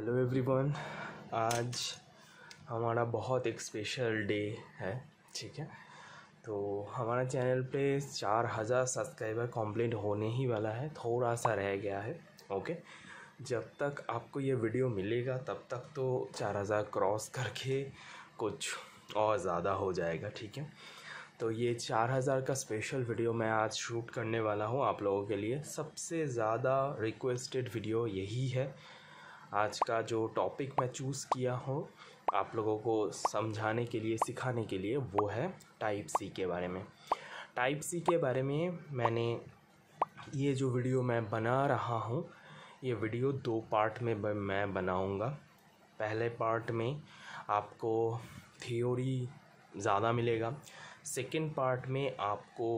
Hello everyone. आज हमारा बहुत एक स्पेशल डे है, ठीक है। तो हमारा चैनल पे 4000 सब्सक्राइबर कंप्लीट होने ही वाला है, थोड़ा सा रह गया है। ओके, जब तक आपको ये वीडियो मिलेगा तब तक तो 4000 क्रॉस करके कुछ और ज़्यादा हो जाएगा, ठीक है। तो ये 4000 का स्पेशल वीडियो मैं आज शूट करने वाला हूँ आप लोगों के लिए। सबसे ज़्यादा रिक्वेस्टेड वीडियो यही है। आज का जो टॉपिक मैं चूज़ किया हूँ आप लोगों को समझाने के लिए, सिखाने के लिए, वो है टाइप सी के बारे में। टाइप सी के बारे में मैंने ये जो वीडियो मैं बना रहा हूँ, ये वीडियो 2 पार्ट में मैं बनाऊँगा। पहले पार्ट में आपको थ्योरी ज़्यादा मिलेगा, सेकंड पार्ट में आपको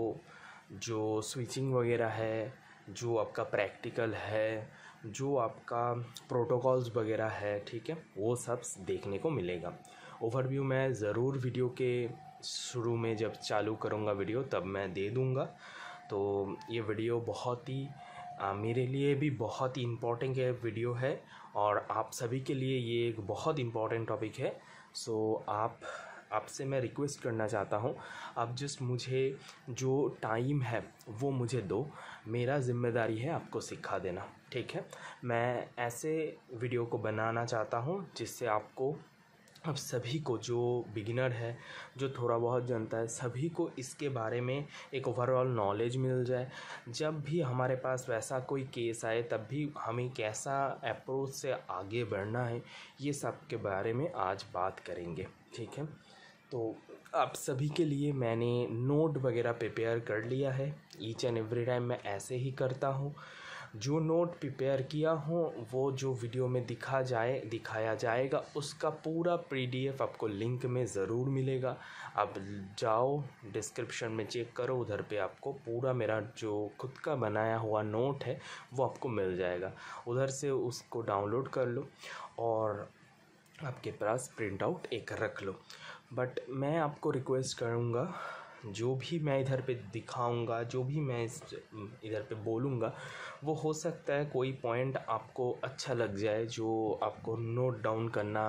जो स्विचिंग वगैरह है, जो आपका प्रैक्टिकल है, जो आपका प्रोटोकॉल्स वगैरह है, ठीक है, वो सब देखने को मिलेगा। ओवरव्यू मैं ज़रूर वीडियो के शुरू में जब चालू करूँगा वीडियो तब मैं दे दूँगा। तो ये वीडियो बहुत ही मेरे लिए भी बहुत ही इम्पोर्टेंट वीडियो है और आप सभी के लिए ये एक बहुत इम्पोर्टेंट टॉपिक है। सो आपसे मैं रिक्वेस्ट करना चाहता हूँ, आप जस्ट मुझे जो टाइम है वो मुझे दो। मेरा ज़िम्मेदारी है आपको सिखा देना, ठीक है। मैं ऐसे वीडियो को बनाना चाहता हूँ जिससे आपको, अब सभी को, जो बिगिनर है, जो थोड़ा बहुत जानता है, सभी को इसके बारे में एक ओवरऑल नॉलेज मिल जाए। जब भी हमारे पास वैसा कोई केस आए तब भी हमें कैसा अप्रोच से आगे बढ़ना है, ये सब के बारे में आज बात करेंगे, ठीक है। तो आप सभी के लिए मैंने नोट वगैरह प्रिपेयर कर लिया है। ईच एंड एवरी टाइम मैं ऐसे ही करता हूँ। जो नोट प्रिपेयर किया हूँ वो जो वीडियो में दिखाया जाएगा उसका पूरा पीडीएफ आपको लिंक में ज़रूर मिलेगा। आप जाओ डिस्क्रिप्शन में चेक करो, उधर पे आपको पूरा मेरा जो खुद का बनाया हुआ नोट है वो आपको मिल जाएगा। उधर से उसको डाउनलोड कर लो और आपके पास प्रिंट आउट एक रख लो। बट मैं आपको रिक्वेस्ट करूँगा, जो भी मैं इधर पे दिखाऊंगा, जो भी मैं इधर पे बोलूँगा, वो हो सकता है कोई पॉइंट आपको अच्छा लग जाए जो आपको नोट डाउन करना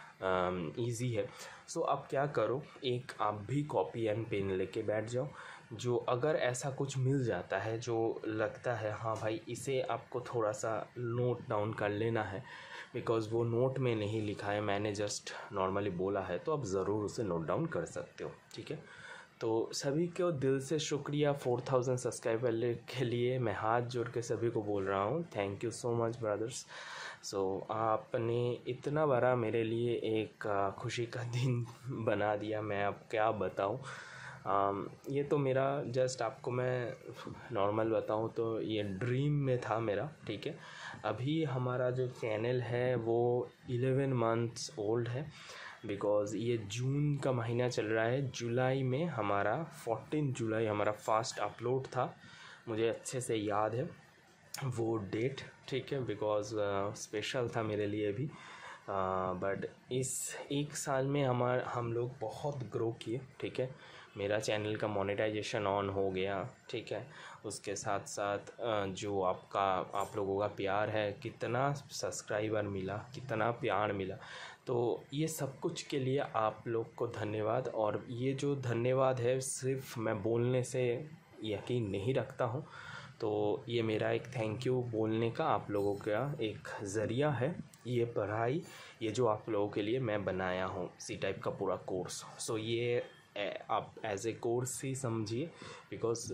इजी है। सो आप क्या करो, एक आप भी कॉपी एंड पेन लेके बैठ जाओ। जो अगर ऐसा कुछ मिल जाता है जो लगता है हाँ भाई इसे आपको थोड़ा सा नोट डाउन कर लेना है, बिकॉज़ वो नोट में नहीं लिखा है, मैंने जस्ट नॉर्मली बोला है, तो आप ज़रूर उसे नोट डाउन कर सकते हो, ठीक है। तो सभी को दिल से शुक्रिया 4000 सब्सक्राइबर के लिए मैं हाथ जोड़ के सभी को बोल रहा हूँ, thank you so much brothers. So आपने इतना बड़ा मेरे लिए एक खुशी का दिन बना दिया, मैं अब क्या बताऊँ। ये तो मेरा जस्ट आपको मैं नॉर्मल बताऊँ तो ये ड्रीम में था मेरा, ठीक है। अभी हमारा जो चैनल है वो 11 मंथ्स ओल्ड है, बिकॉज़ ये जून का महीना चल रहा है। जुलाई में हमारा 14 जुलाई हमारा फर्स्ट अपलोड था, मुझे अच्छे से याद है वो डेट, ठीक है, बिकॉज़ स्पेशल था मेरे लिए भी। बट इस एक साल में हम लोग बहुत ग्रो किए, ठीक है। मेरा चैनल का मोनेटाइजेशन ऑन हो गया, ठीक है। उसके साथ साथ जो आप लोगों का प्यार है, कितना सब्सक्राइबर मिला, कितना प्यार मिला, तो ये सब कुछ के लिए आप लोग को धन्यवाद। और ये जो धन्यवाद है सिर्फ मैं बोलने से यकीन नहीं रखता हूँ, तो ये मेरा एक थैंक यू बोलने का आप लोगों का एक ज़रिया है। ये पढ़ाई, ये जो आप लोगों के लिए मैं बनाया हूँ सी टाइप का पूरा कोर्स, सो ये आप एज ए कोर्स ही समझिए, बिकॉज़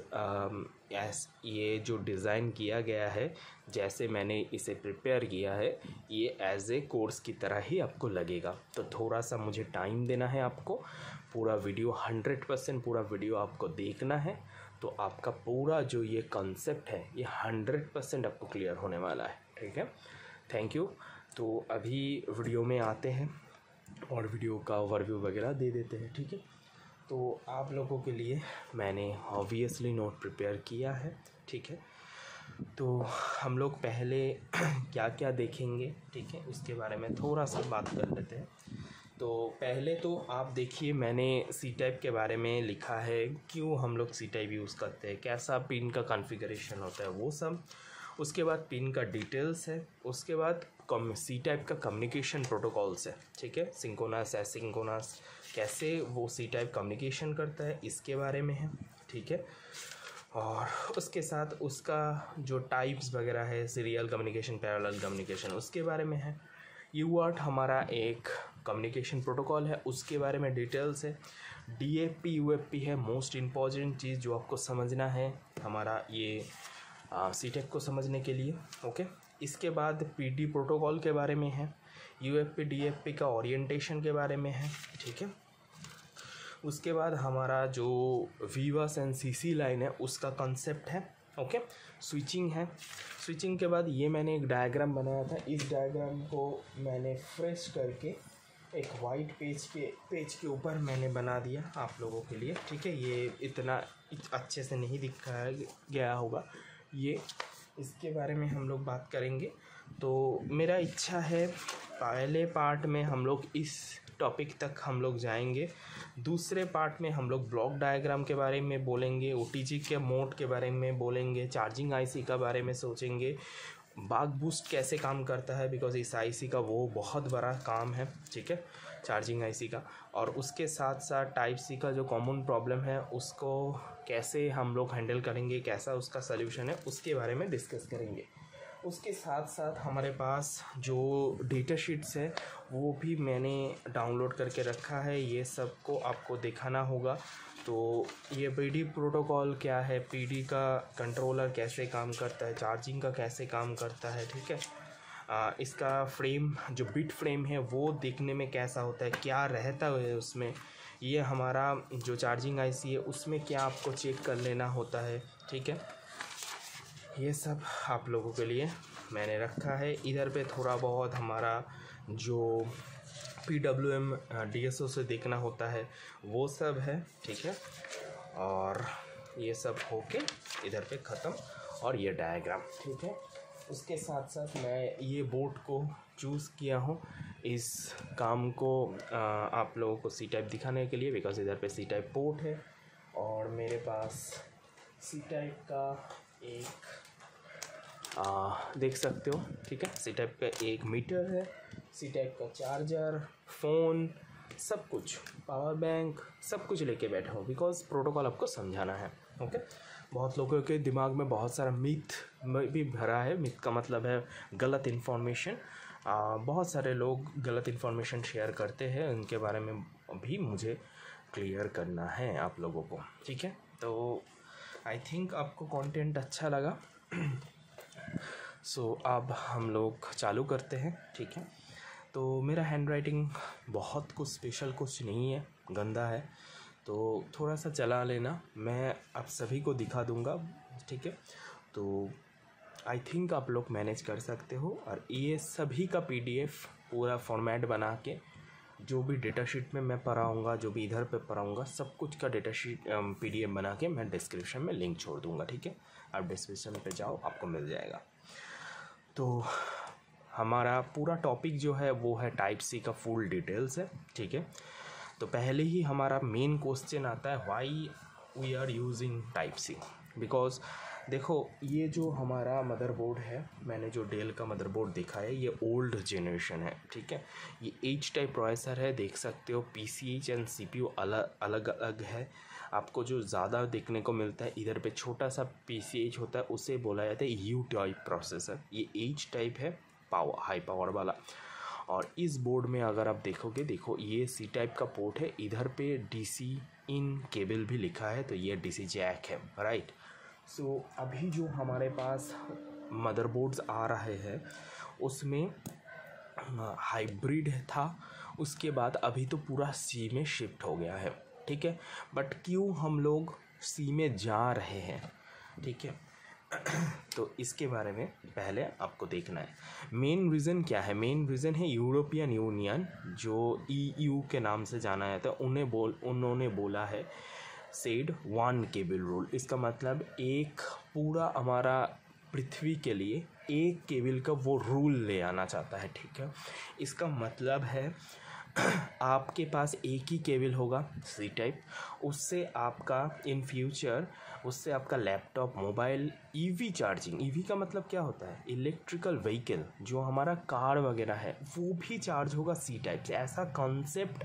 ये जो डिज़ाइन किया गया है, जैसे मैंने इसे प्रिपेयर किया है, ये एज ए कोर्स की तरह ही आपको लगेगा। तो थोड़ा सा मुझे टाइम देना है आपको, पूरा वीडियो 100% पूरा वीडियो आपको देखना है, तो आपका पूरा जो ये कॉन्सेप्ट है ये 100% आपको क्लियर होने वाला है, ठीक है। Thank you. तो अभी वीडियो में आते हैं और वीडियो का ओवरव्यू वगैरह दे देते हैं, ठीक है। तो आप लोगों के लिए मैंने ऑब्वियसली नोट प्रिपेयर किया है, ठीक है। तो हम लोग पहले क्या क्या देखेंगे, ठीक है, उसके बारे में थोड़ा सा बात कर लेते हैं। तो पहले तो आप देखिए, मैंने सी टाइप के बारे में लिखा है, क्यों हम लोग सी टाइप यूज़ करते हैं, कैसा पिन का कॉन्फ़िगरेशन होता है वो सब। उसके बाद पिन का डिटेल्स है, उसके बाद सी टाइप का कम्युनिकेशन प्रोटोकॉल्स है, ठीक है, सिंक्रोनस एसिंक्रोनस, कैसे वो सी टाइप कम्युनिकेशन करता है इसके बारे में है, ठीक है। और उसके साथ उसका जो टाइप्स वगैरह है, सीरियल कम्युनिकेशन, पैरेलल कम्युनिकेशन, उसके बारे में है। यूआर्ट हमारा एक कम्युनिकेशन प्रोटोकॉल है, उसके बारे में डिटेल्स है। डीएफपी यूएफपी है मोस्ट इम्पॉर्टेंट चीज़ जो आपको समझना है हमारा ये सीटेक को समझने के लिए, ओके। इसके बाद पीडी प्रोटोकॉल के बारे में है, यूएफपी डीएफपी का ओरिएंटेशन के बारे में है, ठीक है। उसके बाद हमारा जो वीवास एंड सीसी लाइन है उसका कॉन्सेप्ट है, ओके। स्विचिंग है, स्विचिंग के बाद ये मैंने एक डायग्राम बनाया था, इस डायग्राम को मैंने फ्रेश करके एक वाइट पेज के ऊपर मैंने बना दिया आप लोगों के लिए, ठीक है। ये इतना अच्छे से नहीं दिखाया गया होगा, ये इसके बारे में हम लोग बात करेंगे। तो मेरा इच्छा है पहले पार्ट में हम लोग इस टॉपिक तक हम लोग जाएंगे, दूसरे पार्ट में हम लोग ब्लॉक डायग्राम के बारे में बोलेंगे, ओटीजी के मोड के बारे में बोलेंगे, चार्जिंग आईसी का बारे में सोचेंगे, बाग बूस्ट कैसे काम करता है, बिकॉज इस आईसी का वो बहुत बड़ा काम है, ठीक है, चार्जिंग आईसी का। और उसके साथ साथ टाइप सी का जो कॉमन प्रॉब्लम है उसको कैसे हम लोग हैंडल करेंगे, कैसा उसका सल्यूशन है, उसके बारे में डिस्कस करेंगे। उसके साथ साथ हमारे पास जो डेटा शीट्स है वो भी मैंने डाउनलोड करके रखा है, ये सब को आपको दिखाना होगा। तो ये पीडी प्रोटोकॉल क्या है, पीडी का कंट्रोलर कैसे काम करता है, चार्जिंग का कैसे काम करता है, ठीक है। इसका फ्रेम जो बिट फ्रेम है वो देखने में कैसा होता है, क्या रहता है उसमें, ये हमारा जो चार्जिंग आईसी है उसमें क्या आपको चेक कर लेना होता है, ठीक है। ये सब आप लोगों के लिए मैंने रखा है। इधर पे थोड़ा बहुत हमारा जो PWM DSO से देखना होता है वो सब है, ठीक है। और ये सब होके इधर पे ख़त्म, और ये डायग्राम, ठीक है। उसके साथ साथ मैं ये बोर्ड को चूज़ किया हूँ इस काम को आप लोगों को सी टाइप दिखाने के लिए, बिकॉज इधर पे सी टाइप पोर्ट है और मेरे पास सी टाइप का एक देख सकते हो, ठीक है, सी टाइप का एक मीटर है, सी टाइप का चार्जर, फ़ोन, सब कुछ, पावर बैंक, सब कुछ लेके बैठा हूँ, बिकॉज प्रोटोकॉल आपको समझाना है, ओके। बहुत लोगों के दिमाग में बहुत सारा मिथ भी भरा है, मिथ का मतलब है गलत इन्फॉर्मेशन। बहुत सारे लोग गलत इन्फॉर्मेशन शेयर करते हैं, उनके बारे में भी मुझे क्लियर करना है आप लोगों को, ठीक है। तो आई थिंक आपको कंटेंट अच्छा लगा। सो अब हम लोग चालू करते हैं, ठीक है। तो मेरा हैंड राइटिंग बहुत कुछ स्पेशल कुछ नहीं है, गंदा है, तो थोड़ा सा चला लेना, मैं आप सभी को दिखा दूंगा, ठीक है। तो आई थिंक आप लोग मैनेज कर सकते हो। और ये सभी का PDF पूरा फॉर्मेट बना के जो भी डेटा शीट में मैं पढ़ाऊँगा, जो भी इधर पे पढ़ाऊँगा, सब कुछ का डेटा शीट PDF बना के मैं डिस्क्रिप्शन में लिंक छोड़ दूँगा, ठीक है। आप डिस्क्रिप्शन पे जाओ, आपको मिल जाएगा। तो हमारा पूरा टॉपिक जो है वो है टाइप सी का फुल डिटेल्स है, ठीक है। तो पहले ही हमारा मेन क्वेश्चन आता है, why we are using type C. Because देखो ये जो हमारा मदरबोर्ड है, मैंने जो डेल का मदरबोर्ड देखा है ये ओल्ड जनरेशन है, ठीक है। ये H टाइप प्रोसेसर है, देख सकते हो PCH एंड CPU अलग अलग है। आपको जो ज़्यादा देखने को मिलता है इधर पे छोटा सा PCH होता है, उसे बोला जाता है U टाइप प्रोसेसर। ये H टाइप है, पावर हाई पावर वाला। और इस बोर्ड में अगर आप देखोगे, देखो ये C टाइप का पोर्ट है, इधर पे DC इन केबल भी लिखा है, तो ये DC जैक है, राइट। सो अभी जो हमारे पास मदरबोर्ड्स आ रहे हैं उसमें हाइब्रिड था, उसके बाद अभी तो पूरा C में शिफ्ट हो गया है, ठीक है। बट क्यों हम लोग C में जा रहे हैं, ठीक है। तो इसके बारे में पहले आपको देखना है। मेन रीज़न क्या है, मेन रीज़न है यूरोपियन यूनियन जो EU के नाम से जाना जाता है, उन्होंने बोला है सेड वन केबल रूल। इसका मतलब एक पूरा हमारा पृथ्वी के लिए एक केबल का वो रूल ले आना चाहता है, ठीक है। इसका मतलब है आपके पास एक ही केबल होगा सी टाइप, उससे आपका इन फ्यूचर उससे आपका laptop, mobile, EV charging, EV का मतलब क्या होता है, इलेक्ट्रिकल व्हीकल, जो हमारा कार वगैरह है वो भी चार्ज होगा सी टाइप से। ऐसा कॉन्सेप्ट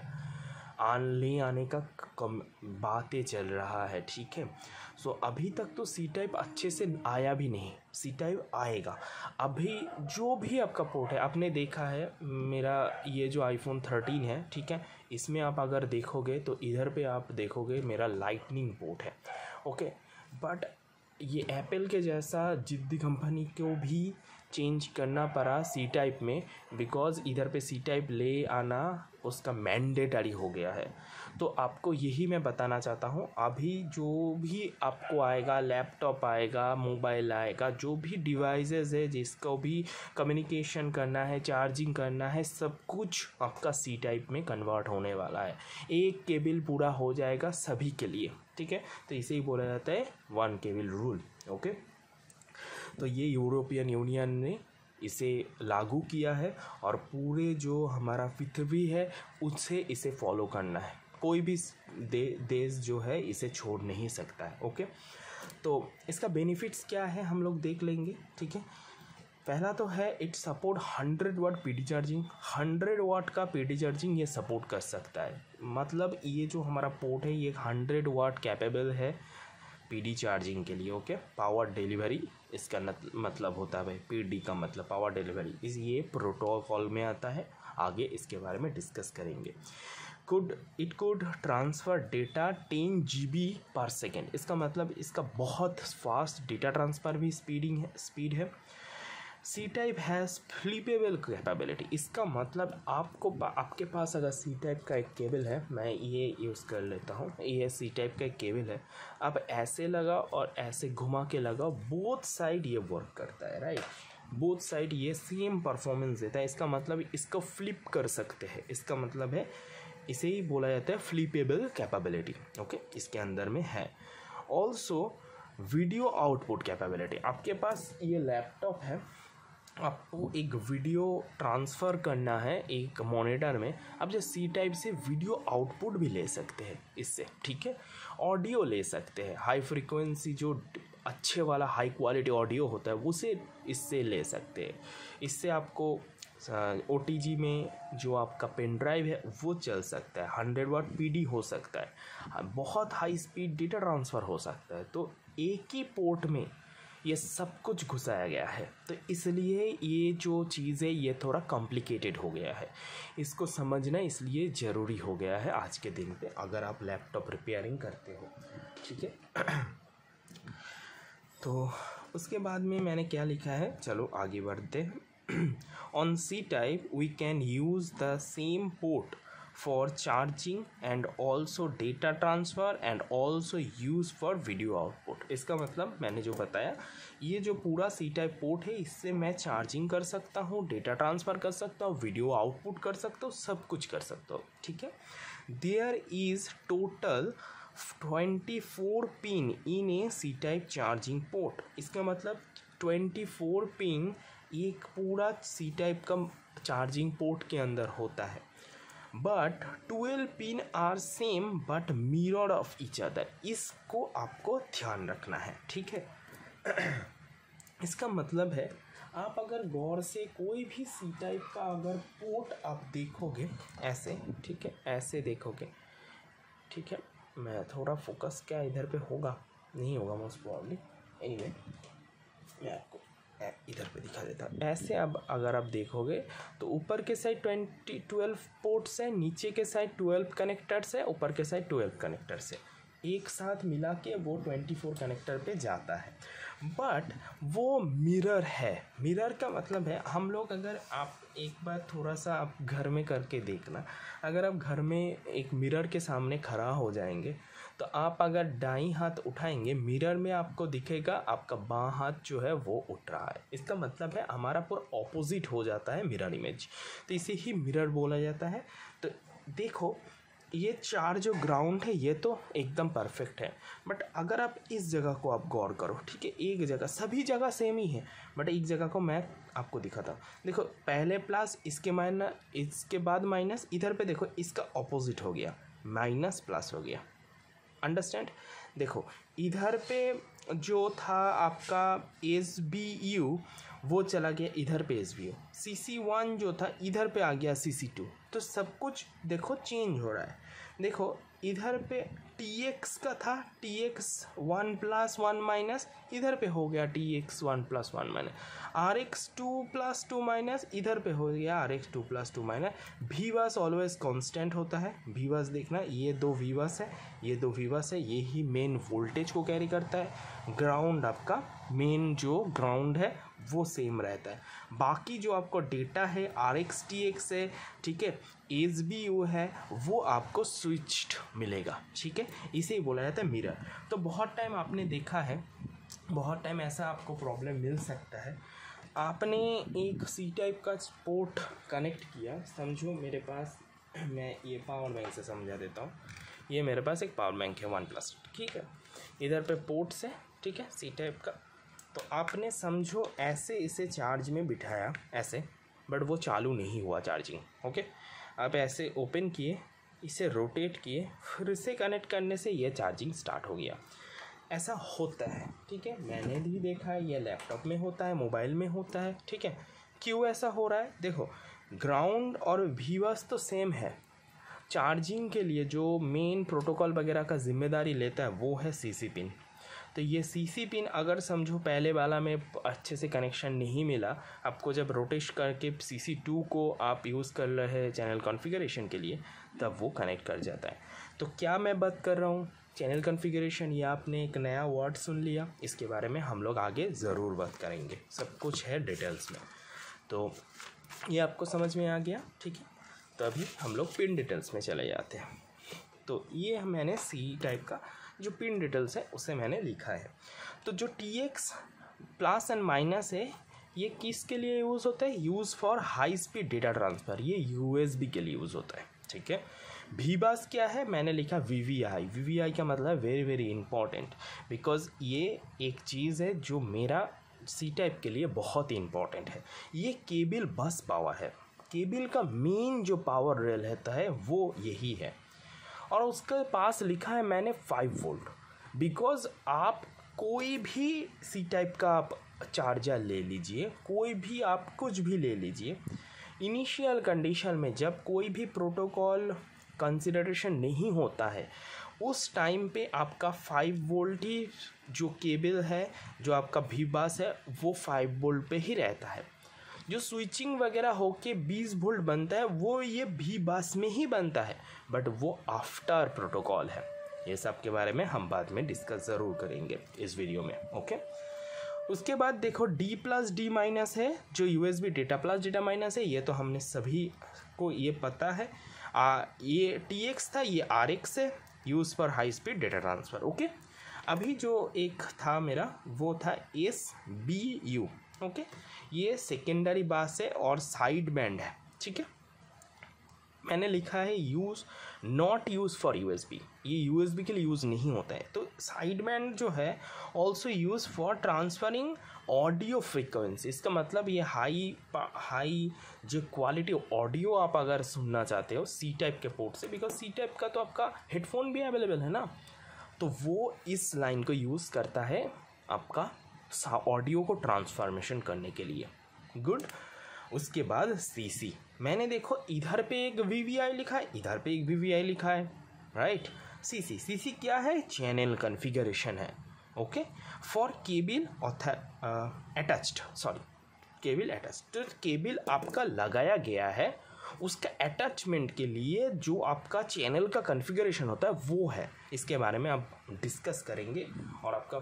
आने का कम बातें चल रहा है, ठीक है। सो अभी तक तो सी टाइप अच्छे से आया भी नहीं, सी टाइप आएगा। अभी जो भी आपका पोर्ट है, आपने देखा है मेरा ये जो आईफोन 13 है, ठीक है, इसमें आप अगर देखोगे तो इधर पे आप देखोगे मेरा लाइटनिंग पोर्ट है, ओके। बट ये एप्पल के जैसा जिद्दी कंपनी को भी चेंज करना पड़ा सी टाइप में, बिकॉज़ इधर पे सी टाइप ले आना उसका मैंडेटरी हो गया है। तो आपको यही मैं बताना चाहता हूँ, अभी जो भी आपको आएगा, लैपटॉप आएगा, मोबाइल आएगा, जो भी डिवाइसेस है जिसको भी कम्युनिकेशन करना है, चार्जिंग करना है, सब कुछ आपका सी टाइप में कन्वर्ट होने वाला है। एक केबल पूरा हो जाएगा सभी के लिए, ठीक है। तो इसे ही बोला जाता है वन केबल रूल, ओके। तो ये यूरोपियन यूनियन ने इसे लागू किया है और पूरे जो हमारा पृथ्वी है उससे इसे फॉलो करना है। कोई भी देश जो है इसे छोड़ नहीं सकता है, ओके। तो इसका बेनिफिट्स क्या है हम लोग देख लेंगे, ठीक है। पहला तो है it support 100 watt PD charging. 100 watt का पीडी चार्जिंग ये सपोर्ट कर सकता है, मतलब ये जो हमारा पोर्ट है ये 100 वाट कैपेबल है पीडी चार्जिंग के लिए, ओके। पावर डिलीवरी इसका मतलब होता है भाई, पीडी का मतलब पावर डिलीवरी, इस ये प्रोटोकॉल में आता है, आगे इसके बारे में डिस्कस करेंगे। It could transfer data 10 GB per second, इसका मतलब इसका बहुत फास्ट डेटा ट्रांसफ़र भी स्पीड है। C type has flippable capability, इसका मतलब आपके पास अगर सी टाइप का एक केबल है, मैं ये यूज़ कर लेता हूँ, ये सी टाइप का एक केबल है, आप ऐसे लगाओ और ऐसे घुमा के लगाओ, बोथ साइड ये वर्क करता है, राइट। बोथ साइड ये सेम परफॉर्मेंस देता है। इसका मतलब इसको फ्लिप कर सकते हैं, इसका मतलब है इसे ही बोला जाता है फ्लिपेबल कैपेबिलिटी, ओके, इसके अंदर में है। ऑल्सो वीडियो आउटपुट कैपेबिलिटी, आपके पास ये लैपटॉप है, आपको एक वीडियो ट्रांसफ़र करना है एक मॉनिटर में, आप जो सी टाइप से वीडियो आउटपुट भी ले सकते हैं इससे, ठीक है। ऑडियो ले सकते हैं, हाई फ्रीक्वेंसी जो अच्छे वाला हाई क्वालिटी ऑडियो होता है उसे इससे ले सकते हैं। इससे आपको OTG में जो आपका पेन ड्राइव है वो चल सकता है, 100 वाट पीडी हो सकता है, बहुत हाई स्पीड डेटा ट्रांसफ़र हो सकता है। तो एक ही पोर्ट में ये सब कुछ घुसाया गया है, तो इसलिए ये जो चीज़ है ये थोड़ा कॉम्प्लिकेटेड हो गया है, इसको समझना इसलिए ज़रूरी हो गया है आज के दिन पे, अगर आप लैपटॉप रिपेयरिंग करते हो, ठीक है। तो उसके बाद में मैंने क्या लिखा है, चलो आगे बढ़ते हैं। On C type we can use the same port for charging and also data transfer and also use for video output। इसका मतलब मैंने जो बताया, ये जो पूरा C टाइप पोर्ट है इससे मैं चार्जिंग कर सकता हूँ, डेटा ट्रांसफ़र कर सकता हूँ, वीडियो आउटपुट कर सकता हूँ, सब कुछ कर सकता हूँ, ठीक है। There is total 24 pin in a C type charging port, इसका मतलब 24 पिन एक पूरा सी टाइप का चार्जिंग पोर्ट के अंदर होता है। But 12 pin are same but mirror of each other, इसको आपको ध्यान रखना है, ठीक है। इसका मतलब है आप अगर गौर से कोई भी सी टाइप का अगर पोर्ट आप देखोगे ऐसे, ठीक है, ऐसे देखोगे, ठीक है। मैं थोड़ा फोकस क्या इधर पे होगा, नहीं होगा मोस्ट प्रॉब्ली, एनीवे मैं आपको इधर पे दिखा देता हूँ। ऐसे अब अगर आप देखोगे तो ऊपर के साइड 12 पोर्ट्स है, नीचे के साइड 12 कनेक्टर्स है, ऊपर के साइड 12 कनेक्टर्स है, एक साथ मिला के वो 24 कनेक्टर पे जाता है। बट वो मिरर है, मिरर का मतलब है हम लोग, अगर आप एक बार थोड़ा सा आप घर में करके देखना, अगर आप घर में एक मिरर के सामने खड़ा हो जाएंगे तो आप अगर दाईं हाथ उठाएंगे, मिरर में आपको दिखेगा आपका बाँ हाथ जो है वो उठ रहा है, इसका मतलब है हमारा पूरा ऑपोजिट हो जाता है मिरर इमेज, तो इसे ही मिरर बोला जाता है। तो देखो ये चार जो ग्राउंड है ये तो एकदम परफेक्ट है, बट अगर आप इस जगह को आप गौर करो, ठीक है, एक जगह, सभी जगह सेम ही है, बट एक जगह को मैं आपको दिखाता हूँ। देखो पहले प्लस, इसके माइनस, इसके बाद माइनस, इधर पे देखो इसका ऑपोजिट हो गया, माइनस प्लस हो गया। अंडरस्टैंड? देखो इधर पे जो था आपका SBU वो चला गया इधर पे SBU, CC1 जो था इधर पे आ गया CC2, तो सब कुछ देखो चेंज हो रहा है। देखो इधर पे TX का था TX1 + 1 माइनस, इधर पे हो गया TX1 + 1 माइनस, RX2 + 2 माइनस, इधर पे हो गया RX2 + 2 minus. VBUS always constant होता है, VBUS देखना, ये दो VBUS है, ये दो VBUS है, ये ही मेन वोल्टेज को कैरी करता है। ग्राउंड आपका मेन जो ग्राउंड है वो सेम रहता है, बाकी जो आपको डेटा है RX TX है, ठीक है, SBU है, वो आपको स्विच्ड मिलेगा, ठीक है, इसे ही बोला जाता है मिरर। तो बहुत टाइम आपने देखा है, बहुत टाइम ऐसा आपको प्रॉब्लम मिल सकता है, आपने एक C टाइप का पोर्ट कनेक्ट किया, समझो मेरे पास, मैं ये पावर बैंक से समझा देता हूँ, ये मेरे पास एक पावर बैंक है 1+, ठीक है, इधर पे पोर्ट्स है, ठीक है, C टाइप का, तो आपने समझो ऐसे इसे चार्ज में बिठाया ऐसे, बट वो चालू नहीं हुआ चार्जिंग, ओके। आप ऐसे ओपन किए, इसे रोटेट किए, फिर इसे कनेक्ट करने से ये चार्जिंग स्टार्ट हो गया। ऐसा होता है, ठीक है, मैंने भी देखा है, ये लैपटॉप में होता है, मोबाइल में होता है, ठीक है। क्यों ऐसा हो रहा है? देखो ग्राउंड और VBUS तो सेम है, चार्जिंग के लिए जो मेन प्रोटोकॉल वगैरह का जिम्मेदारी लेता है वो है CC पिन। तो ये CC पिन अगर समझो पहले वाला में अच्छे से कनेक्शन नहीं मिला, आपको जब रोटेट करके CC2 को आप यूज़ कर रहे हैं चैनल कॉन्फ़िगरेशन के लिए, तब वो कनेक्ट कर जाता है। तो क्या मैं बात कर रहा हूँ चैनल कॉन्फ़िगरेशन, ये आपने एक नया वर्ड सुन लिया, इसके बारे में हम लोग आगे ज़रूर बात करेंगे, सब कुछ है डिटेल्स में। तो ये आपको समझ में आ गया, ठीक है। तो अभी हम लोग पिन डिटेल्स में चले जाते हैं। तो ये मैंने C टाइप का जो पिन डिटेल्स है उसे मैंने लिखा है। तो जो TX प्लस एंड माइनस है, ये किसके लिए यूज़ होता है? Use for high speed data transfer, ये USB के लिए यूज़ होता है, ठीक है। VBUS क्या है? मैंने लिखा VVI का मतलब वेरी वेरी इंपॉर्टेंट, बिकॉज ये एक चीज़ है जो मेरा C टाइप के लिए बहुत ही इंपॉर्टेंट है। ये केबल बस पावर है, केबल का मेन जो पावर रेल रहता है वो यही है, और उसके पास लिखा है मैंने 5 वोल्ट, बिकॉज आप कोई भी C टाइप का आप चार्जर ले लीजिए, कोई भी आप कुछ भी ले लीजिए, इनिशियल कंडीशन में जब कोई भी प्रोटोकॉल कंसिडरेशन नहीं होता है, उस टाइम पे आपका 5 वोल्ट ही जो केबल है, जो आपका VBUS है, वो 5 वोल्ट पे ही रहता है। जो स्विचिंग वगैरह होके 20 वोल्ट बनता है वो ये VBUS में ही बनता है, बट वो आफ्टर प्रोटोकॉल है। ये सब के बारे में हम बाद में डिस्कस ज़रूर करेंगे इस वीडियो में, ओके। उसके बाद देखो D+D- है, जो USB data plus data minus है, ये तो हमने सभी को ये पता है। ये TX था, ये RX है, use for high speed data transfer, okay. अभी जो एक था मेरा वो था SBU, ओके। ये सेकेंडरी बस है और साइड बैंड है, ठीक है। मैंने लिखा है नॉट यूज़ फॉर USB, ये USB के लिए यूज़ नहीं होता है। तो साइड बैंड जो है also use for transferring audio frequency, इसका मतलब ये हाई जो क्वालिटी ऑडियो आप अगर सुनना चाहते हो C टाइप के पोर्ट से, बिकॉज C टाइप का तो आपका हेडफोन भी अवेलेबल है ना, तो वो इस लाइन को यूज़ करता है आपका ऑडियो को ट्रांसफॉर्मेशन करने के लिए, गुड। उसके बाद CC, मैंने देखो इधर पे एक VVI लिखा है, इधर पे एक VVI लिखा है, राइट। CC क्या है? चैनल कॉन्फ़िगरेशन है, okay, for cable attached, sorry cable attached. तो केबल आपका लगाया गया है, उसका अटैचमेंट के लिए जो आपका चैनल का कॉन्फ़िगरेशन होता है वो है, इसके बारे में आप डिस्कस करेंगे और आपका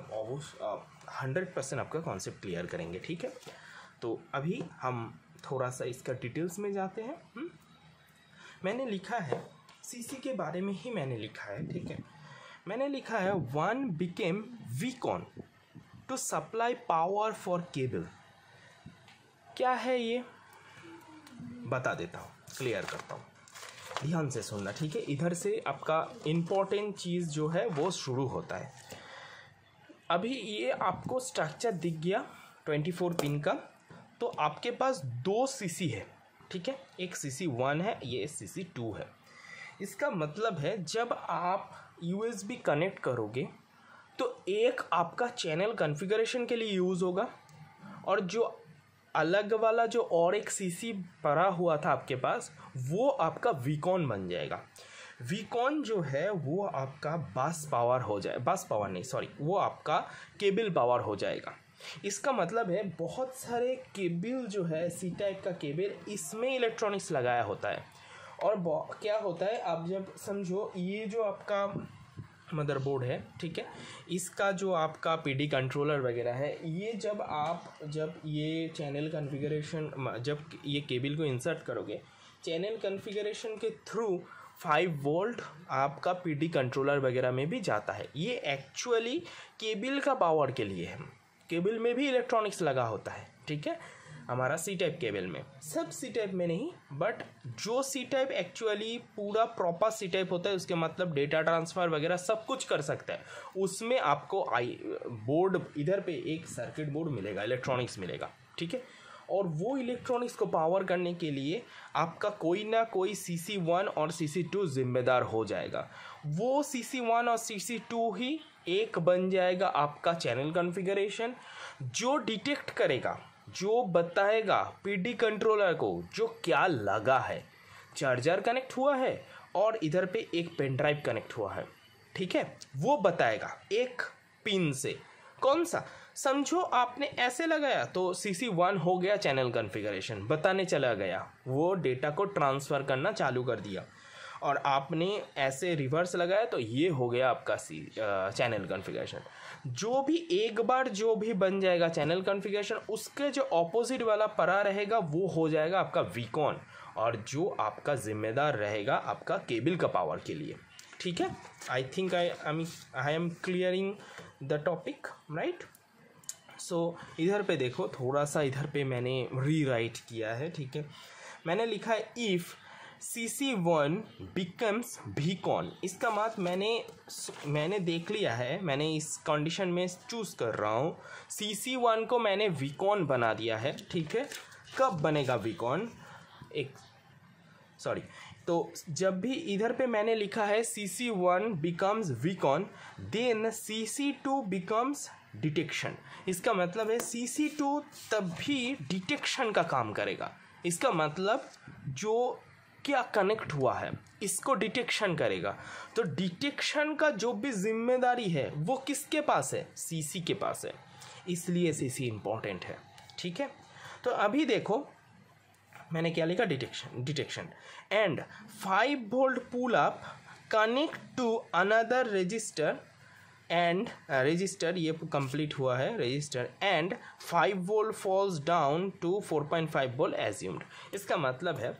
100% आपका कॉन्सेप्ट क्लियर करेंगे, ठीक है। तो अभी हम थोड़ा सा इसका डिटेल्स में जाते हैं। मैंने लिखा है CC के बारे में ही मैंने लिखा है, ठीक है। मैंने लिखा है 1 became VCON to supply power for cable. क्या है ये? बता देता हूँ, क्लियर करता हूँ। ध्यान से सुनना, ठीक है। इधर से आपका इम्पोर्टेंट चीज़ जो है वो शुरू होता है। अभी ये आपको स्ट्रक्चर दिख गया 24 पिन का। तो आपके पास 2 सीसी है, ठीक है। एक सीसी 1 है, ये सीसी 2 है। इसका मतलब है जब आप USB कनेक्ट करोगे तो एक आपका चैनल कॉन्फ़िगरेशन के लिए यूज़ होगा, और जो अलग वाला जो और एक सीसी पड़ा हुआ था आपके पास, वो आपका वीकॉन बन जाएगा। वीकॉन जो है वो आपका बस पावर हो जाए, बस पावर नहीं सॉरी, वो आपका केबल पावर हो जाएगा। इसका मतलब है बहुत सारे केबल जो है सी टाइप का केबल, इसमें इलेक्ट्रॉनिक्स लगाया होता है। और क्या होता है, आप जब समझो ये जो आपका मदरबोर्ड है, ठीक है, इसका जो आपका PD कंट्रोलर वगैरह है, ये जब ये चैनल कॉन्फ़िगरेशन, जब ये केबल को इंसर्ट करोगे चैनल कॉन्फ़िगरेशन के थ्रू 5 वोल्ट आपका PD कंट्रोलर वगैरह में भी जाता है। ये एक्चुअली केबल का पावर के लिए है। केबल में भी इलेक्ट्रॉनिक्स लगा होता है, ठीक है, हमारा सी टाइप केबल में, सब सी टाइप में नहीं, बट जो सी टाइप एक्चुअली पूरा प्रॉपर सी टाइप होता है, उसके मतलब डेटा ट्रांसफ़र वगैरह सब कुछ कर सकता है, उसमें आपको बोर्ड इधर पे एक सर्किट बोर्ड मिलेगा, इलेक्ट्रॉनिक्स मिलेगा, ठीक है। और वो इलेक्ट्रॉनिक्स को पावर करने के लिए आपका कोई ना कोई CC1 और CC2 जिम्मेदार हो जाएगा। वो CC1 और CC2 ही एक बन जाएगा आपका चैनल कॉन्फ़िगरेशन, जो डिटेक्ट करेगा, जो बताएगा PD कंट्रोलर को जो क्या लगा है, चार्जर कनेक्ट हुआ है और इधर पे एक पेन ड्राइव कनेक्ट हुआ है, ठीक है, वो बताएगा एक पिन से। कौन सा, समझो आपने ऐसे लगाया तो CC1 हो गया चैनल कॉन्फ़िगरेशन, बताने चला गया, वो डेटा को ट्रांसफ़र करना चालू कर दिया। और आपने ऐसे रिवर्स लगाया तो ये हो गया आपका चैनल कॉन्फ़िगरेशन। जो भी एक बार जो भी बन जाएगा चैनल कॉन्फ़िगरेशन, उसके जो ऑपोजिट वाला पड़ा रहेगा वो हो जाएगा आपका वीकॉन, और जो आपका जिम्मेदार रहेगा आपका केबल का पावर के लिए, ठीक है। I think I am clearing the topic, right. So इधर पे देखो, थोड़ा सा इधर पे मैंने रीराइट किया है, ठीक है। मैंने लिखा है इफ़ CC1 बिकम्स वीकॉन। इसका मतलब मैंने देख लिया है, मैंने इस कंडीशन में चूज़ कर रहा हूँ, CC1 को मैंने वीकॉन बना दिया है, ठीक है। कब बनेगा वीकॉन, तो जब भी इधर पे मैंने लिखा है CC1 becomes VCON, then CC2 becomes detection. इसका मतलब है CC2 तब भी डिटेक्शन का काम करेगा। इसका मतलब जो क्या कनेक्ट हुआ है इसको डिटेक्शन करेगा। तो डिटेक्शन का जो भी जिम्मेदारी है वो किसके पास है, CC के पास है, इसलिए CC इम्पॉर्टेंट है, ठीक है। तो अभी देखो मैंने क्या लिखा, detection and 5 volt pull up connect to another register and register, ये कंप्लीट हुआ है register, and 5 volt falls down to 4.5 volt assumed. इसका मतलब है